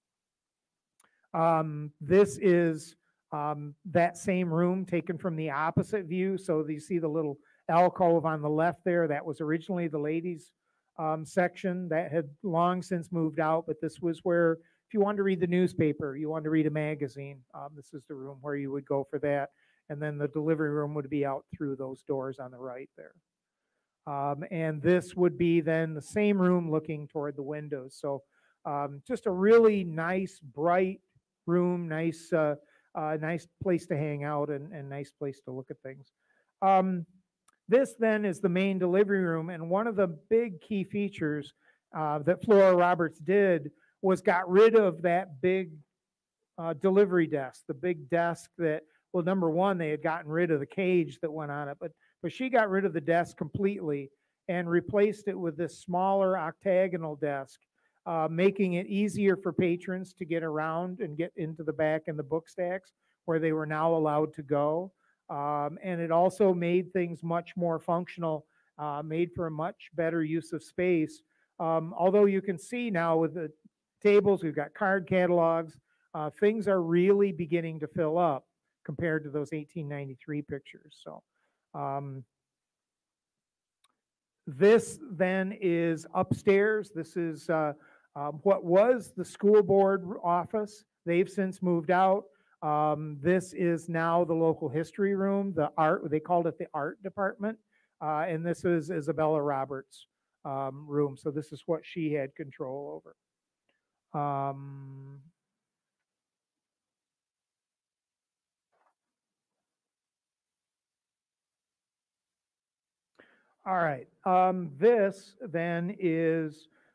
Um, this is um, that same room taken from the opposite view. So you see the little alcove on the left there. That was originally the ladies' um, section that had long since moved out. But this was where, if you wanted to read the newspaper, you wanted to read a magazine, um, this is the room where you would go for that. And then the delivery room would be out through those doors on the right there. Um, and this would be then the same room looking toward the windows. So um, just a really nice, bright room, nice, uh, uh, nice place to hang out and, and nice place to look at things. Um, this then is the main delivery room, and one of the big key features uh, that Flora Roberts did was got rid of that big uh, delivery desk, the big desk that, well, number one, they had gotten rid of the cage that went on it, but but she got rid of the desk completely and replaced it with this smaller octagonal desk. Uh, making it easier for patrons to get around and get into the back and the book stacks where they were now allowed to go. Um, and it also made things much more functional, uh, made for a much better use of space. Um, although you can see now with the tables, we've got card catalogs, uh, things are really beginning to fill up compared to those eighteen ninety-three pictures. So um, this then is upstairs. This is uh, um, what was the school board office. They've since moved out. Um, this is now the local history room, the art, they called it the art department. Uh, and this is Isabella Roberts' um, room. So this is what she had control over. Um, all right. Um, this then is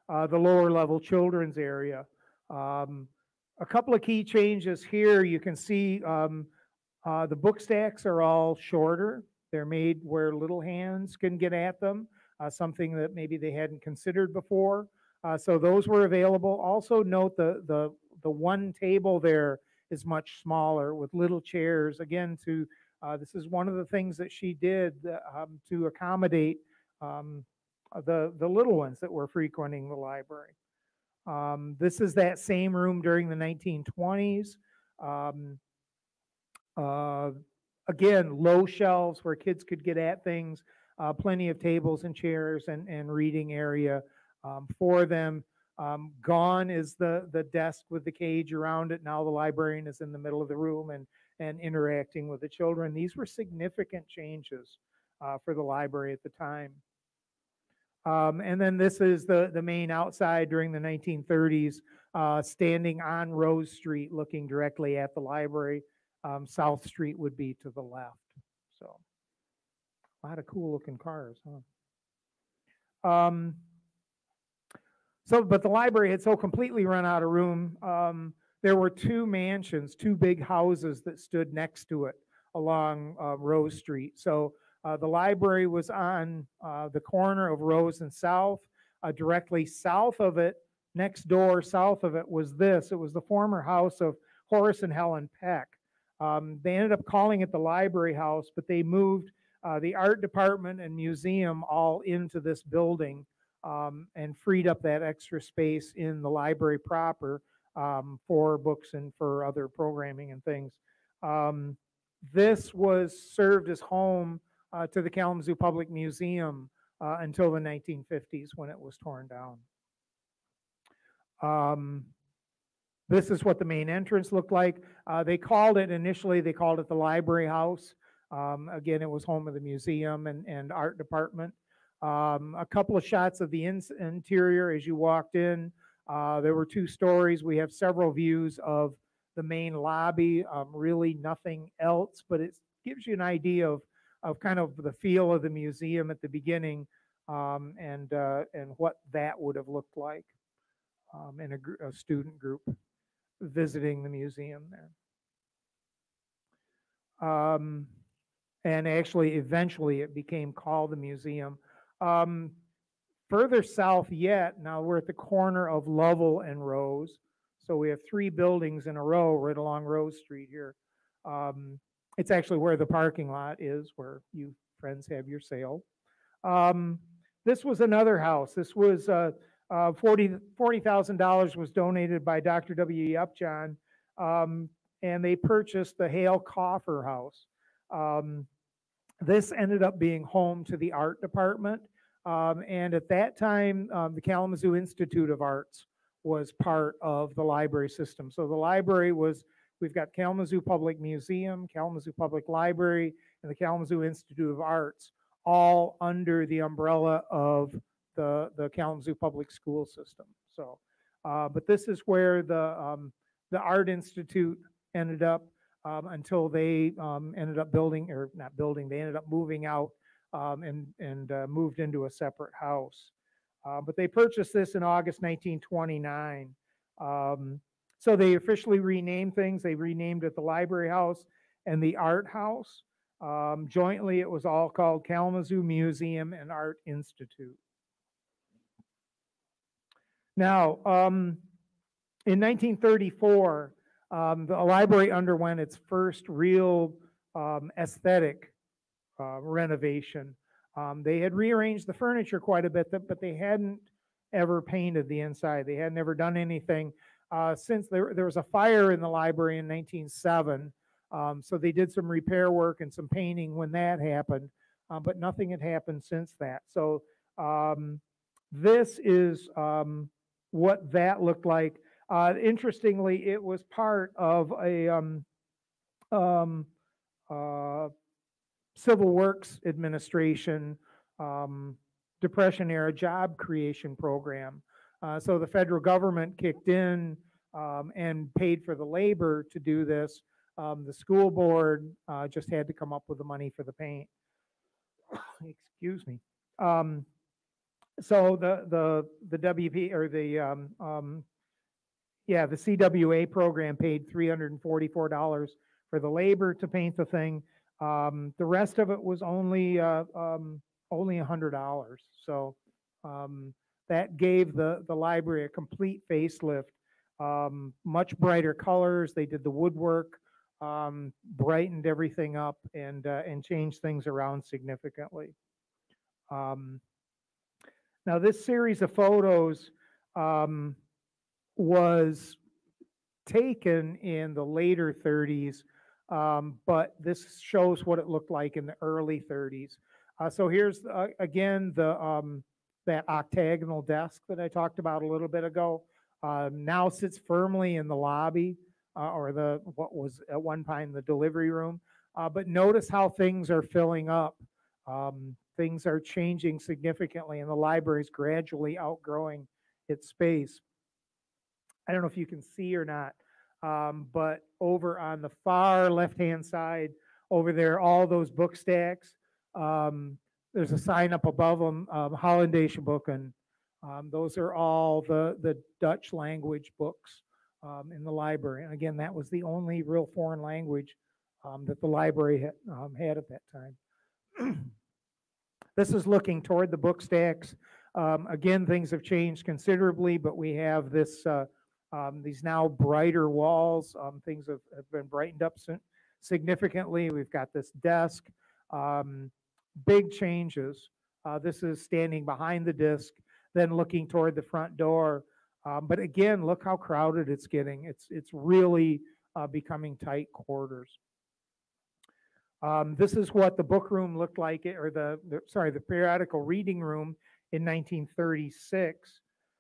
uh, the lower level children's area. Um, a couple of key changes here. You can see um, uh, the book stacks are all shorter. They're made where little hands can get at them, uh, something that maybe they hadn't considered before. Uh, so those were available. Also note the, the, the one table there is much smaller with little chairs. Again, to uh, this is one of the things that she did um, to accommodate um, the, the little ones that were frequenting the library. Um, this is that same room during the nineteen twenties. Um, uh, again, low shelves where kids could get at things, uh, plenty of tables and chairs and, and reading area um, for them. Um, gone is the, the desk with the cage around it. Now the librarian is in the middle of the room and, and interacting with the children. These were significant changes uh, for the library at the time. Um, and then this is the, the main outside during the nineteen thirties, uh, standing on Rose Street, looking directly at the library. Um, South Street would be to the left. So a lot of cool looking cars, huh? Um, so, but the library had so completely run out of room. Um, there were two mansions, two big houses that stood next to it along uh, Rose Street. So uh, the library was on uh, the corner of Rose and South. Uh, directly south of it, next door south of it was this. It was the former house of Horace and Helen Peck. Um, they ended up calling it the Library House, but they moved uh, the art department and museum all into this building um, and freed up that extra space in the library proper um, for books and for other programming and things. Um, this was served as home uh, to the Kalamazoo Public Museum uh, until the nineteen fifties when it was torn down. Um, This is what the main entrance looked like. Uh, they called it, initially they called it the Library House. Um, again, it was home of the museum and, and art department. Um, a couple of shots of the in interior as you walked in. Uh, there were two stories. We have several views of the main lobby, um, really nothing else, but it gives you an idea of, of kind of the feel of the museum at the beginning um, and, uh, and what that would have looked like um, in a, a student group visiting the museum there. Um, and actually, eventually, it became called the museum. Um, further south yet, now we're at the corner of Lovell and Rose. So we have three buildings in a row right along Rose Street here. Um, it's actually where the parking lot is, where you friends have your sale. Um, this was another house. This was uh, Uh, forty thousand dollars was donated by Doctor W E Upjohn, um, and they purchased the Hale Coffer House. Um, this ended up being home to the art department, um, and at that time, um, the Kalamazoo Institute of Arts was part of the library system. So the library was, we've got Kalamazoo Public Museum, Kalamazoo Public Library, and the Kalamazoo Institute of Arts, all under the umbrella of the, the Kalamazoo Public School System. So, uh, but this is where the, um, the Art Institute ended up um, until they um, ended up building, or not building, they ended up moving out um, and, and uh, moved into a separate house. Uh, but they purchased this in August nineteen twenty-nine. Um, so they officially renamed things. They renamed it the Library House and the Art House. Um, jointly, it was all called Kalamazoo Museum and Art Institute. Now, um, in nineteen thirty-four, um, the library underwent its first real um, aesthetic uh, renovation. Um, they had rearranged the furniture quite a bit, but they hadn't ever painted the inside. They had never done anything uh, since there, there was a fire in the library in nineteen oh seven. Um, so they did some repair work and some painting when that happened, uh, but nothing had happened since that. So um, this is um, what that looked like. Uh, interestingly, it was part of a um, um, uh, Civil Works Administration um, Depression era job creation program. Uh, so the federal government kicked in um, and paid for the labor to do this. Um, the school board uh, just had to come up with the money for the paint. Excuse me. Um, So the the the W P or the um, um, yeah, the C W A program paid three hundred forty-four dollars for the labor to paint the thing. Um, the rest of it was only uh, um, only one hundred dollars. So um, that gave the the library a complete facelift. Um, much brighter colors. They did the woodwork, um, brightened everything up, and uh, and changed things around significantly. Um, now this series of photos um, was taken in the later thirties, um, but this shows what it looked like in the early thirties. Uh, so here's uh, again the um, that octagonal desk that I talked about a little bit ago. Uh, now sits firmly in the lobby uh, or the what was at one time the delivery room. Uh, but notice how things are filling up. Um, things are changing significantly, and the library is gradually outgrowing its space. I don't know if you can see or not, um, but over on the far left-hand side, over there, all those book stacks, um, there's a sign up above them, um, Hollandische Boeken. Um, those are all the, the Dutch language books um, in the library. And again, that was the only real foreign language um, that the library had, um, had at that time. This is looking toward the book stacks. Um, again, things have changed considerably, but we have this uh, um, these now brighter walls. Um, things have, have been brightened up significantly. We've got this desk. Um, big changes. Uh, this is standing behind the desk, then looking toward the front door. Um, but again, look how crowded it's getting. It's it's really uh, becoming tight quarters. Um, this is what the book room looked like, or the, the sorry, the periodical reading room in nineteen thirty-six.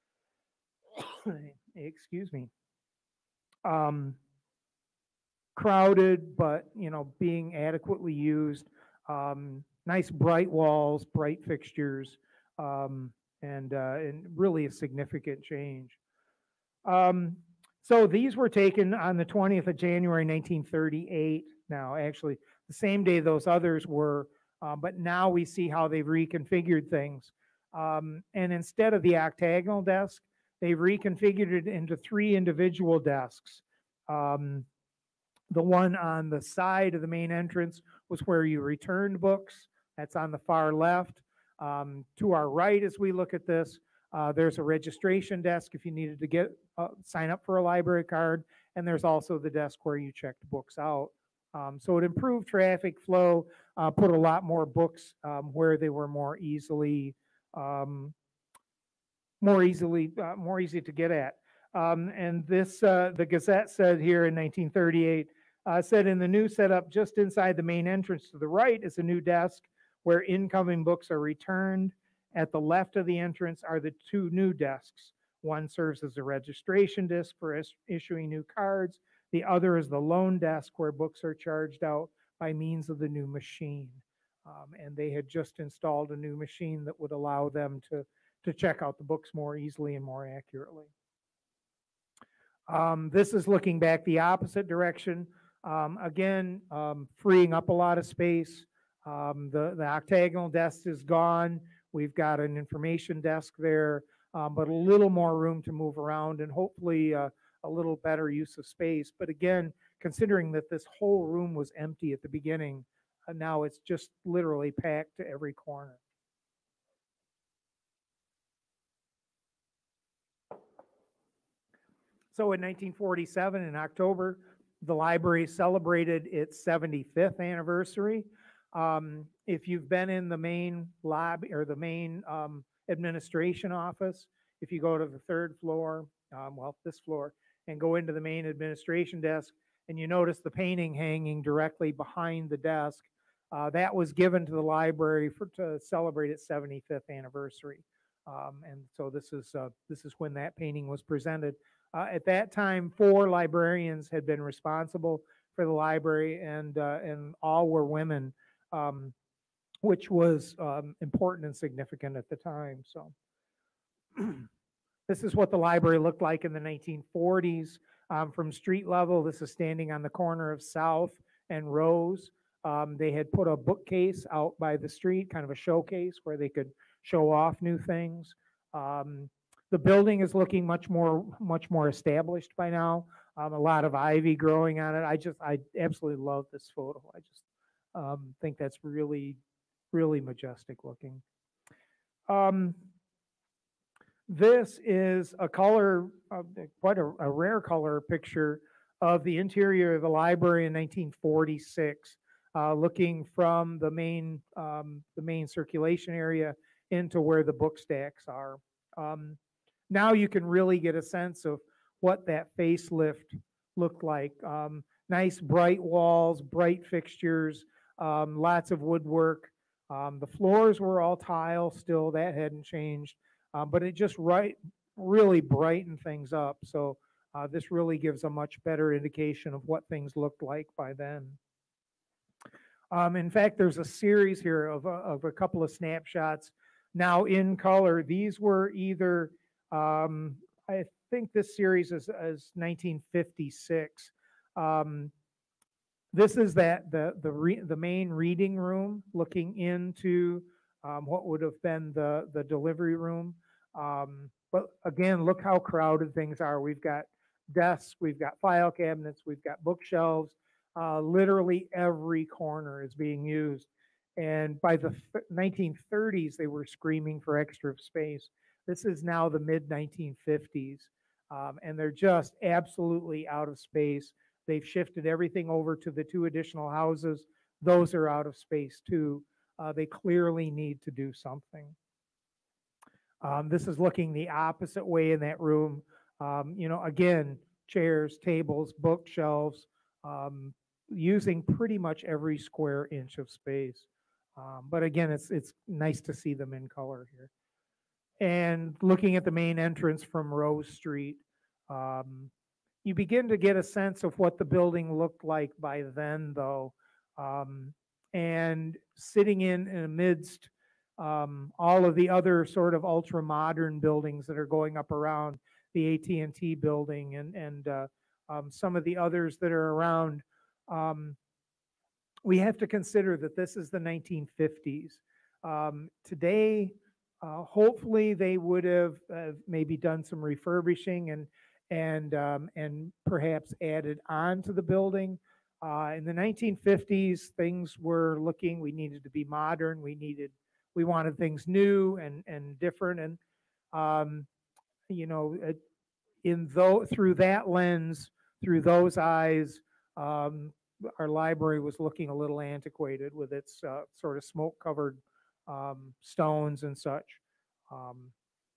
Excuse me. Um, crowded, but you know, being adequately used. Um, nice bright walls, bright fixtures, um, and uh, and really a significant change. Um, so these were taken on the twentieth of January, nineteen thirty-eight. Now, actually, the same day those others were, uh, but now we see how they've reconfigured things. Um, and instead of the octagonal desk, they've reconfigured it into three individual desks. Um, the one on the side of the main entrance was where you returned books. That's on the far left. Um, to our right, as we look at this, uh, there's a registration desk if you needed to get uh, sign up for a library card, and there's also the desk where you checked books out. Um, so it improved traffic flow, uh, put a lot more books um, where they were more easily, um, more easily, uh, more easy to get at. Um, and this, uh, the Gazette said here in nineteen thirty-eight, uh, said in the new setup, just inside the main entrance to the right is a new desk where incoming books are returned. At the left of the entrance are the two new desks. One serves as a registration desk for is issuing new cards. The other is the loan desk where books are charged out by means of the new machine. Um, and they had just installed a new machine that would allow them to, to check out the books more easily and more accurately. Um, this is looking back the opposite direction. Um, again, um, freeing up a lot of space. Um, the, the octagonal desk is gone. We've got an information desk there, um, but a little more room to move around and hopefully uh, a little better use of space. But again, considering that this whole room was empty at the beginning, uh, now it's just literally packed to every corner. So in nineteen forty-seven, in October, the library celebrated its seventy-fifth anniversary. Um, if you've been in the main lobby or the main um, administration office, if you go to the third floor, um, well, this floor, and go into the main administration desk, and you notice the painting hanging directly behind the desk, uh, that was given to the library for, to celebrate its seventy-fifth anniversary. Um, and so this is, uh, this is when that painting was presented. Uh, at that time, four librarians had been responsible for the library, and, uh, and all were women. Um, which was um, important and significant at the time. So this is what the library looked like in the nineteen forties. Um, from street level, this is standing on the corner of South and Rose. Um, they had put a bookcase out by the street, kind of a showcase where they could show off new things. Um, the building is looking much more much more established by now. Um, a lot of ivy growing on it. I just I absolutely love this photo. I just um, think that's really really majestic looking. Um, this is a color, uh, quite a, a rare color picture of the interior of the library in nineteen forty-six, uh, looking from the main um, the main circulation area into where the book stacks are. Um, now you can really get a sense of what that facelift looked like. Um, nice bright walls, bright fixtures, um, lots of woodwork. Um, the floors were all tile still, that hadn't changed, uh, but it just right, really brightened things up. So uh, this really gives a much better indication of what things looked like by then. Um, in fact, there's a series here of a, of a couple of snapshots now in color. These were either, um, I think this series is, is nineteen fifty-six. Um, This is that the the re, the main reading room looking into um, what would have been the the delivery room. Um, but again, look how crowded things are. We've got desks, we've got file cabinets, we've got bookshelves. Uh, literally every corner is being used. And by the th nineteen thirties, they were screaming for extra space. This is now the mid nineteen fifties, um, and they're just absolutely out of space. They've shifted everything over to the two additional houses. Those are out of space too. Uh, they clearly need to do something. Um, this is looking the opposite way in that room. Um, you know, again, chairs, tables, bookshelves, um, using pretty much every square inch of space. Um, but again, it's it's nice to see them in color here. And looking at the main entrance from Rose Street, um, you begin to get a sense of what the building looked like by then, though. Um, and sitting in, in amidst um, all of the other sort of ultra-modern buildings that are going up around the A T and T building and, and uh, um, some of the others that are around, um, we have to consider that this is the nineteen fifties. Um, today, uh, hopefully they would have uh, maybe done some refurbishing and and um, and perhaps added on to the building. Uh, in the nineteen fifties, things were looking, we needed to be modern, we needed, we wanted things new and, and different. And, um, you know, in though through that lens, through those eyes, um, our library was looking a little antiquated with its uh, sort of smoke-covered um, stones and such. Um,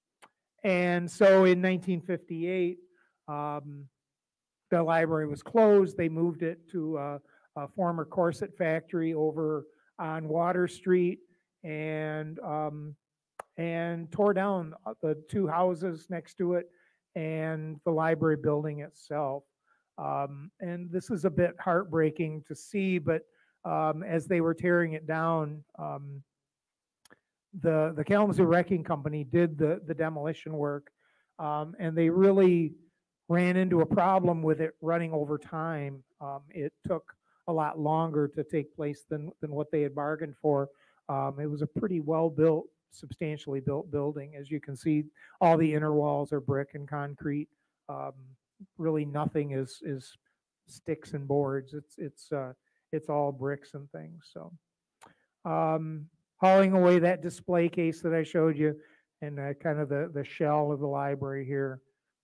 and so in nineteen fifty-eight, Um, the library was closed. They moved it to a, a former corset factory over on Water Street and um, and tore down the two houses next to it and the library building itself. Um, and this is a bit heartbreaking to see, but um, as they were tearing it down, um, the the Kalamazoo Wrecking Company did the the demolition work, um, and they really ran into a problem with it running over time. Um, it took a lot longer to take place than, than what they had bargained for. Um, it was a pretty well-built, substantially built building. As you can see, all the inner walls are brick and concrete. Um, really nothing is, is sticks and boards. It's, it's, uh, it's all bricks and things. So um, hauling away that display case that I showed you and uh, kind of the, the shell of the library here.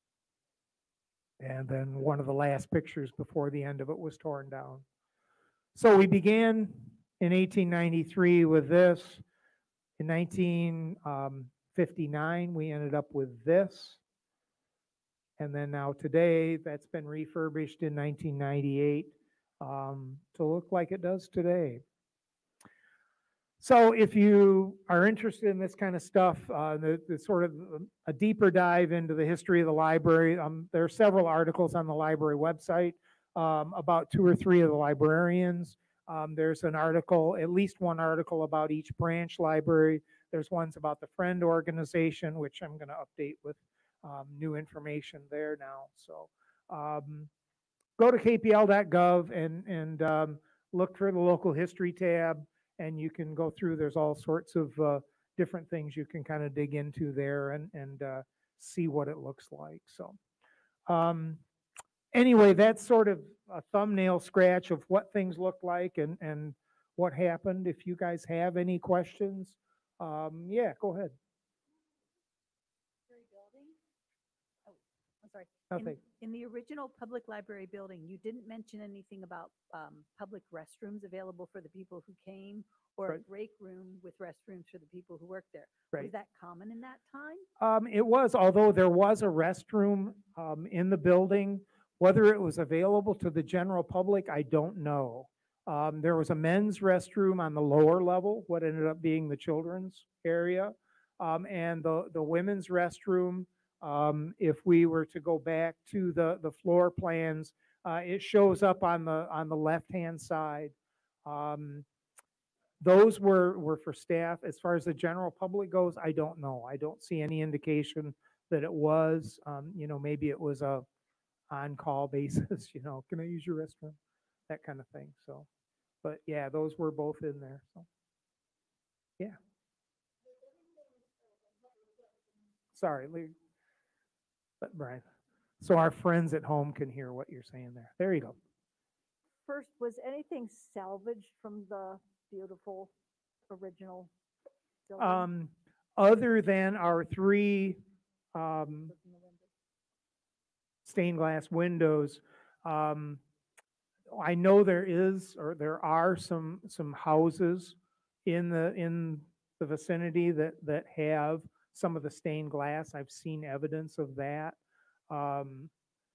And then one of the last pictures before the end of it was torn down. So we began in eighteen ninety-three with this. In nineteen fifty-nine, we ended up with this. And then now today, that's been refurbished in nineteen ninety-eight um, to look like it does today. So if you are interested in this kind of stuff, uh, the, the sort of a deeper dive into the history of the library, um, there are several articles on the library website um, about two or three of the librarians. Um, there's an article, at least one article about each branch library. There's ones about the Friend organization, which I'm going to update with um, new information there now. So um, go to k p l dot gov and, and um, look for the local history tab. And you can go through, there's all sorts of uh, different things you can kind of dig into there and, and uh, see what it looks like. So um, anyway, that's sort of a thumbnail scratch of what things look like and, and what happened. If you guys have any questions, um, yeah, go ahead. Building? Oh, I'm sorry. Nothing. In, in the original public library building, you didn't mention anything about um, public restrooms available for the people who came, or Right. a break room with restrooms for the people who worked there. Right. Was that common in that time? Um, it was, although there was a restroom um, in the building, whether it was available to the general public, I don't know. Um, there was a men's restroom on the lower level, what ended up being the children's area. Um, and the, the women's restroom, um, if we were to go back to the, the floor plans, uh, it shows up on the, on the left-hand side. Um, those were, were for staff. As far as the general public goes, I don't know. I don't see any indication that it was. Um, you know, maybe it was a on-call basis, you know, can I use your restroom? That kind of thing. So, but yeah, those were both in there. So, yeah. Sorry, Lee. But Brian, so our friends at home can hear what you're saying there. There you go. First, was anything salvaged from the beautiful original building? Um, other than our three um, stained glass windows, um, I know there is, or there are some some houses in the in the vicinity that that have some of the stained glass. I've seen evidence of that. Um,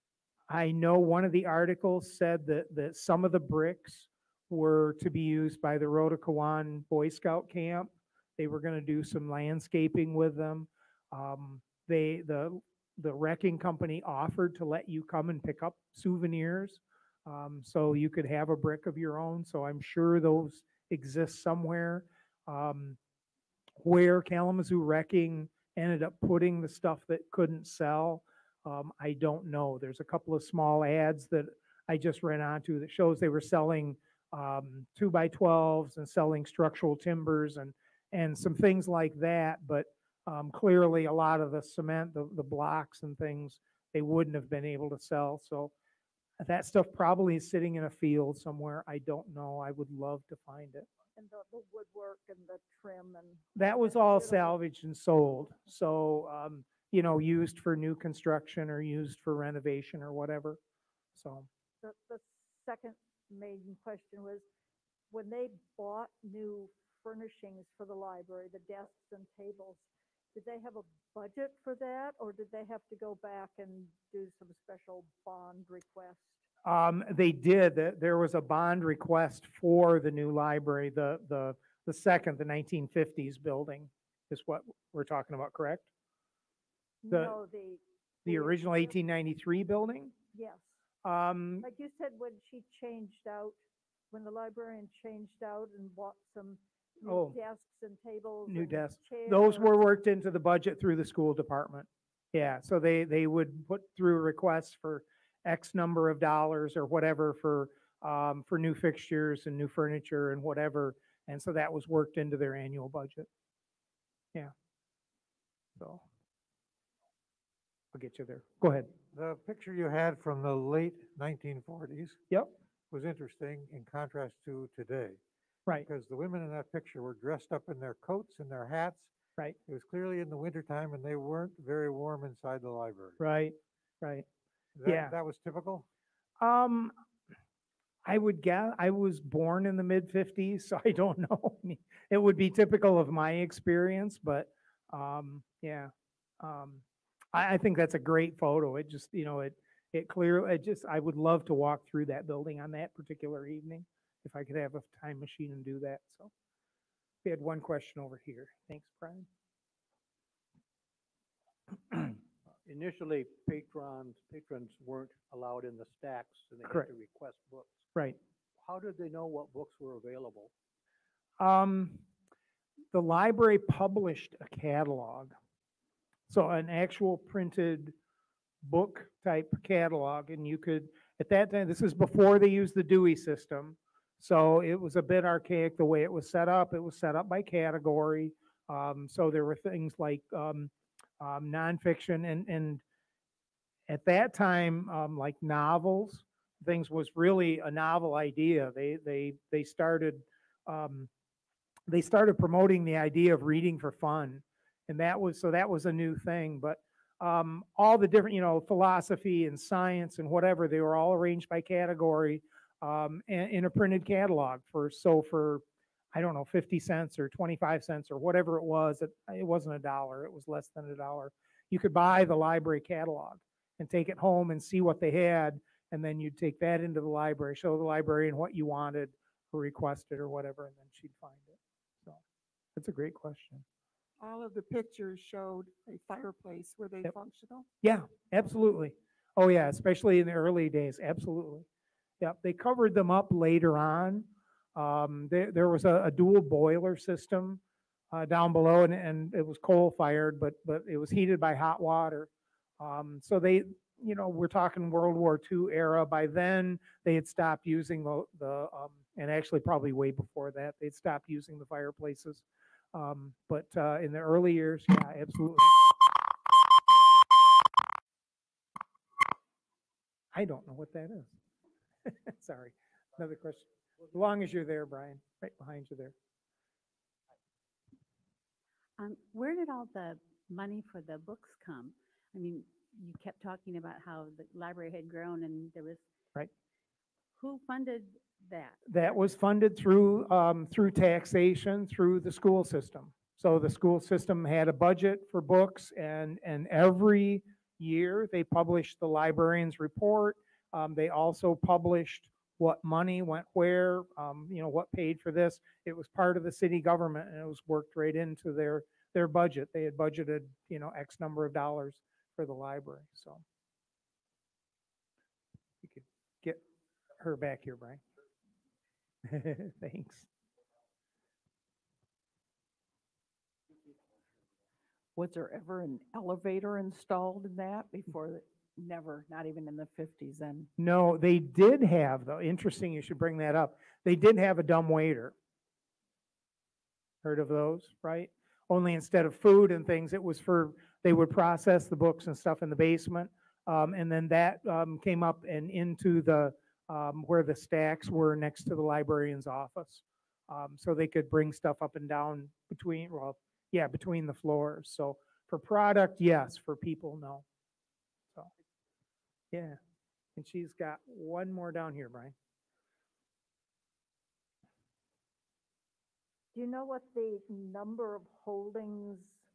I know one of the articles said that that some of the bricks were to be used by the Rotokawan Boy Scout camp. They were going to do some landscaping with them. Um, they the the wrecking company offered to let you come and pick up souvenirs. Um, so you could have a brick of your own. So I'm sure those exist somewhere. Um, where Kalamazoo Wrecking ended up putting the stuff that couldn't sell, um, I don't know. There's a couple of small ads that I just ran onto that shows they were selling um, two by twelves and selling structural timbers and and some things like that. But um, clearly a lot of the cement, the, the blocks and things, they wouldn't have been able to sell. So that stuff probably is sitting in a field somewhere. I don't know. I would love to find it. And the, the woodwork and the trim and. That was that's all beautiful. salvaged and sold. So, um, you know, used for new construction or used for renovation or whatever. So, The, the second main question was, when they bought new furnishings for the library, the desks and tables, did they have a budget for that, or did they have to go back and do some special bond request? um, they did. Th- There was a bond request for the new library, the, the, the second, the nineteen fifties building is what we're talking about, correct? The- No, the, The original eighteen ninety-three building? yes. Um, Like you said, when she changed out, when the librarian changed out and bought some Oh, new desks and tables. new and desks. Those were chairs. worked into the budget through the school department. Yeah, so they, they would put through requests for X number of dollars or whatever for, um, for new fixtures and new furniture and whatever. And so that was worked into their annual budget. Yeah. So I'll get you there. Go ahead. The picture you had from the late nineteen forties Yep, was interesting in contrast to today, right, because the women in that picture were dressed up in their coats and their hats. right, It was clearly in the wintertime and they weren't very warm inside the library. right, right. That, yeah. That was typical? Um, I would guess, I was born in the mid fifties, so I don't know. I mean, it would be typical of my experience, but, um, yeah. Um, I, I think that's a great photo. It just, you know, it, it clear, it just, I would love to walk through that building on that particular evening if I could have a time machine and do that, so. We had one question over here. Thanks, Brian. Initially, patrons, patrons weren't allowed in the stacks and they had Correct. to request books. Right. How did they know what books were available? Um, the library published a catalog. So an actual printed book type catalog, and you could, at that time, this is before they used the Dewey system. So it was a bit archaic the way it was set up. It was set up by category. Um, so there were things like um, um, nonfiction and, and at that time, um, like novels, things was really a novel idea. They, they, they started, um, they started promoting the idea of reading for fun. And that was, so that was a new thing. But um, all the different, you know, philosophy and science and whatever, they were all arranged by category um, in, in a printed catalog for, so for, I don't know, fifty cents or twenty-five cents or whatever it was, it, it wasn't a dollar, it was less than a dollar. You could buy the library catalog and take it home and see what they had, and then you'd take that into the library, show the librarian what you wanted or requested or whatever, and then she'd find it. So that's a great question. All of the pictures showed a fireplace. Were they Yep. functional? Yeah, absolutely. Oh yeah, especially in the early days, absolutely. Yep, they covered them up later on. Um, there, there was a, a dual boiler system uh, down below, and, and it was coal fired, but but it was heated by hot water. Um, so they, you know, we're talking World War Two era. By then, they had stopped using the, the um, and actually probably way before that, they'd stopped using the fireplaces. Um, but uh, in the early years, yeah, absolutely. I don't know what that is. Sorry. Another question. As long as you're there, Brian, right behind you there. Um, where did all the money for the books come? I mean, you kept talking about how the library had grown and there was. Right. Who funded that? That was funded through, um, through taxation, through the school system. So the school system had a budget for books, and, and every year they published the librarian's report. Um, they also published what money went where, um, you know, what paid for this. It was part of the city government, and it was worked right into their, their budget. They had budgeted, you know, X number of dollars for the library, so. You could get her back here, Brian. Thanks. Was there ever an elevator installed in that before? The, never, not even in the fifties then. No, they did have, though, interesting, you should bring that up. They did have a dumb waiter. Heard of those, right? Only instead of food and things, it was for, they would process the books and stuff in the basement. Um, and then that um, came up and into the, um, where the stacks were next to the librarian's office. Um, so they could bring stuff up and down between, well, yeah, between the floors. So for product, yes. For people, no. So, yeah. And she's got one more down here, Brian. Do you know what the number of holdings,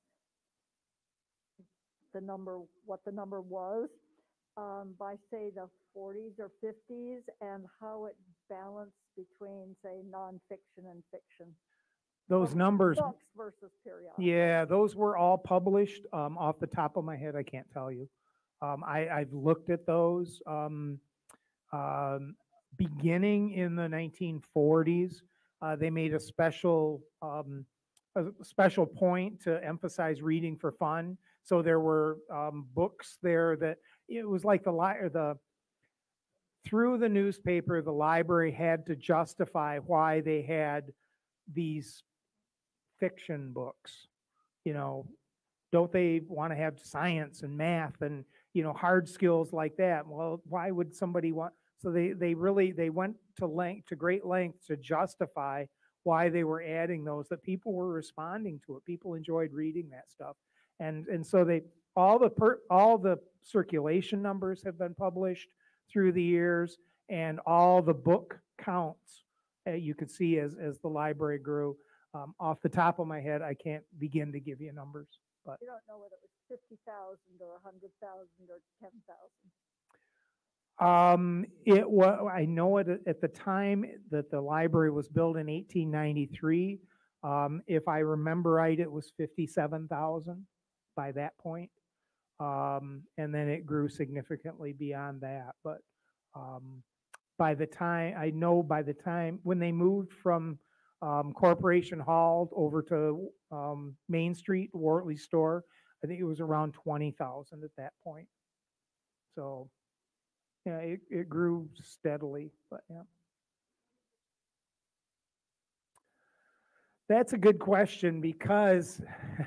the number, what the number was um, by, say, the forties or fifties, and how it balanced between, say, nonfiction and fiction? Those Books- numbers, Books versus periodicals. yeah, those were all published. Um, off the top of my head, I can't tell you. Um, I, I've looked at those. Um, um, beginning in the nineteen forties, uh, they made a special, um, a special point to emphasize reading for fun. So there were um, books there that it was like the li- or the through the newspaper, the library had to justify why they had these fiction books. You know, don't they want to have science and math and, you know, hard skills like that? Well, why would somebody want? So they, they really, they went to length, to great lengths to justify why they were adding those, that people were responding to it. People enjoyed reading that stuff. And, and so they, all the, per, all the circulation numbers have been published through the years, and all the book counts uh, you could see as, as the library grew. Um, off the top of my head, I can't begin to give you numbers, but. You don't know whether it was fifty thousand or a hundred thousand or ten thousand. Um, it was, I know it at the time that the library was built in eighteen ninety-three. Um, if I remember right, it was fifty-seven thousand by that point. Um, and then it grew significantly beyond that. But um, by the time, I know by the time, when they moved from um, Corporation Hall over to um, Main Street, Wortley Store, I think it was around twenty thousand at that point. So, yeah, it, it grew steadily, but yeah. That's a good question because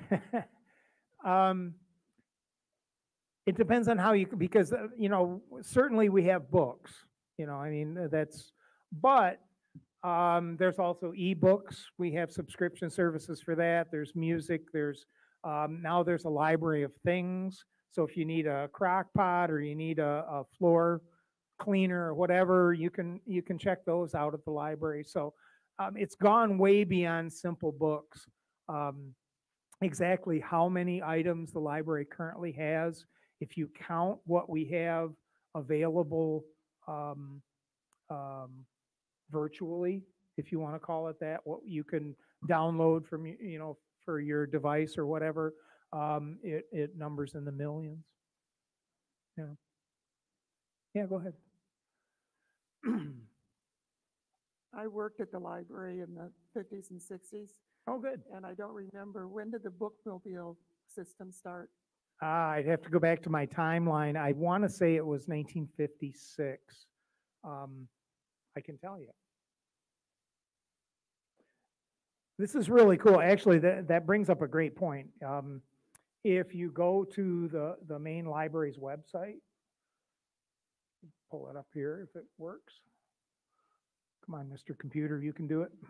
um, it depends on how you, because, uh, you know, certainly we have books, you know, I mean, uh, that's, but um, there's also ebooks. We have subscription services for that. There's music. There's, um, now there's a library of things. So if you need a crock pot or you need a, a floor cleaner or whatever, you can, you can check those out at the library. So um, it's gone way beyond simple books. Um, exactly how many items the library currently has, if you count what we have available um, um, virtually, if you want to call it that, what you can download from, you know, for your device or whatever, um, it, it numbers in the millions. Yeah. Yeah, go ahead. I worked at the library in the fifties and sixties, Oh, good. and I don't remember, when did the bookmobile system start? Ah, I'd have to go back to my timeline. I want to say it was nineteen fifty-six. Um, I can tell you. This is really cool. Actually, that, that brings up a great point. Um, if you go to the, the main library's website, pull it up here if it works. Come on, Mister Computer, you can do it.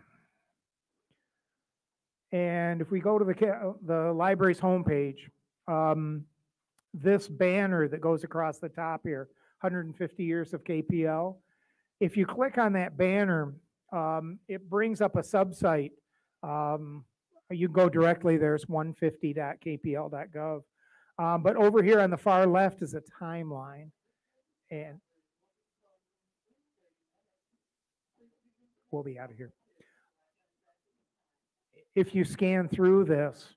And if we go to the, ca- the library's homepage, um, this banner that goes across the top here, one hundred fifty years of K P L, if you click on that banner, um, it brings up a subsite. Um, you can go directly, there's one fifty dot k p l dot gov. Um, but over here on the far left is a timeline. And we'll be out of here. If you scan through this,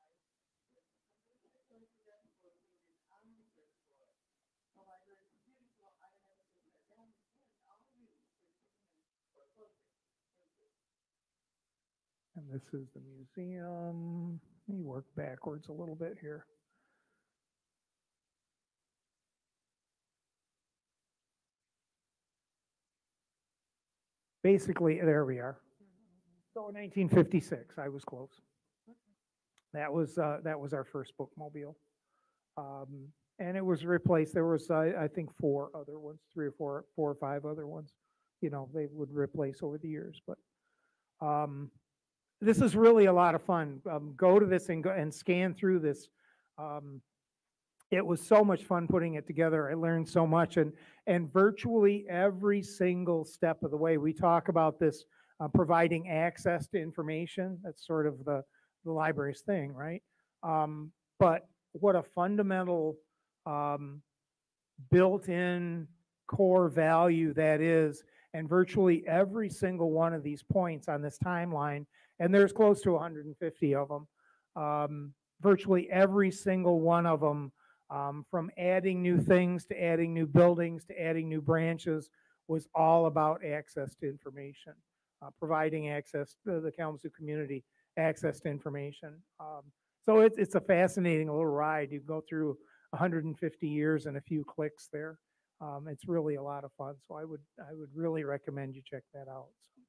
and this is the museum. Let me work backwards a little bit here. Basically, there we are. So nineteen fifty-six, I was close. That was uh, that was our first bookmobile, um, and it was replaced. There was uh, I think four other ones, three or four, four or five other ones. You know, they would replace over the years. But um, this is really a lot of fun. Um, go to this and go and scan through this. Um, it was so much fun putting it together. I learned so much, and and virtually every single step of the way. We talk about this. Uh, providing access to information, that's sort of the, the library's thing, right? Um, but what a fundamental um, built-in core value that is, and virtually every single one of these points on this timeline, and there's close to one hundred fifty of them, um, virtually every single one of them, um, from adding new things to adding new buildings to adding new branches, was all about access to information. Uh, providing access to the Kalamazoo community, access to information. Um, so it's, it's a fascinating little ride. You go through one hundred fifty years and a few clicks there. Um, it's really a lot of fun. So I would, I would really recommend you check that out. So.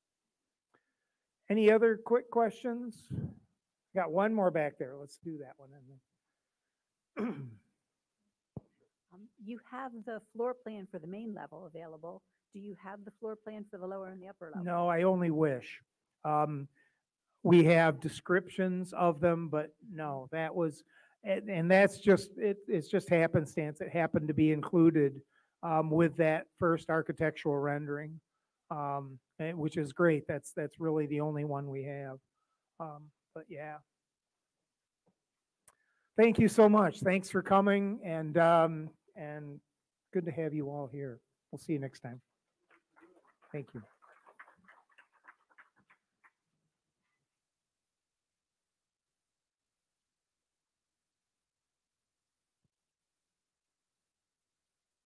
Any other quick questions? Got one more back there. Let's do that one. And then Um, You have the floor plan for the main level available. Do you have the floor plan for the lower and the upper level? no, I only wish. Um, we have descriptions of them, but no, that was, and, and that's just, it, it's just happenstance. It happened to be included um, with that first architectural rendering, um, and- which is great. That's, that's really the only one we have. Um, but yeah. Thank you so much. Thanks for coming, and, um, and good to have you all here. We'll see you next time. Thank you.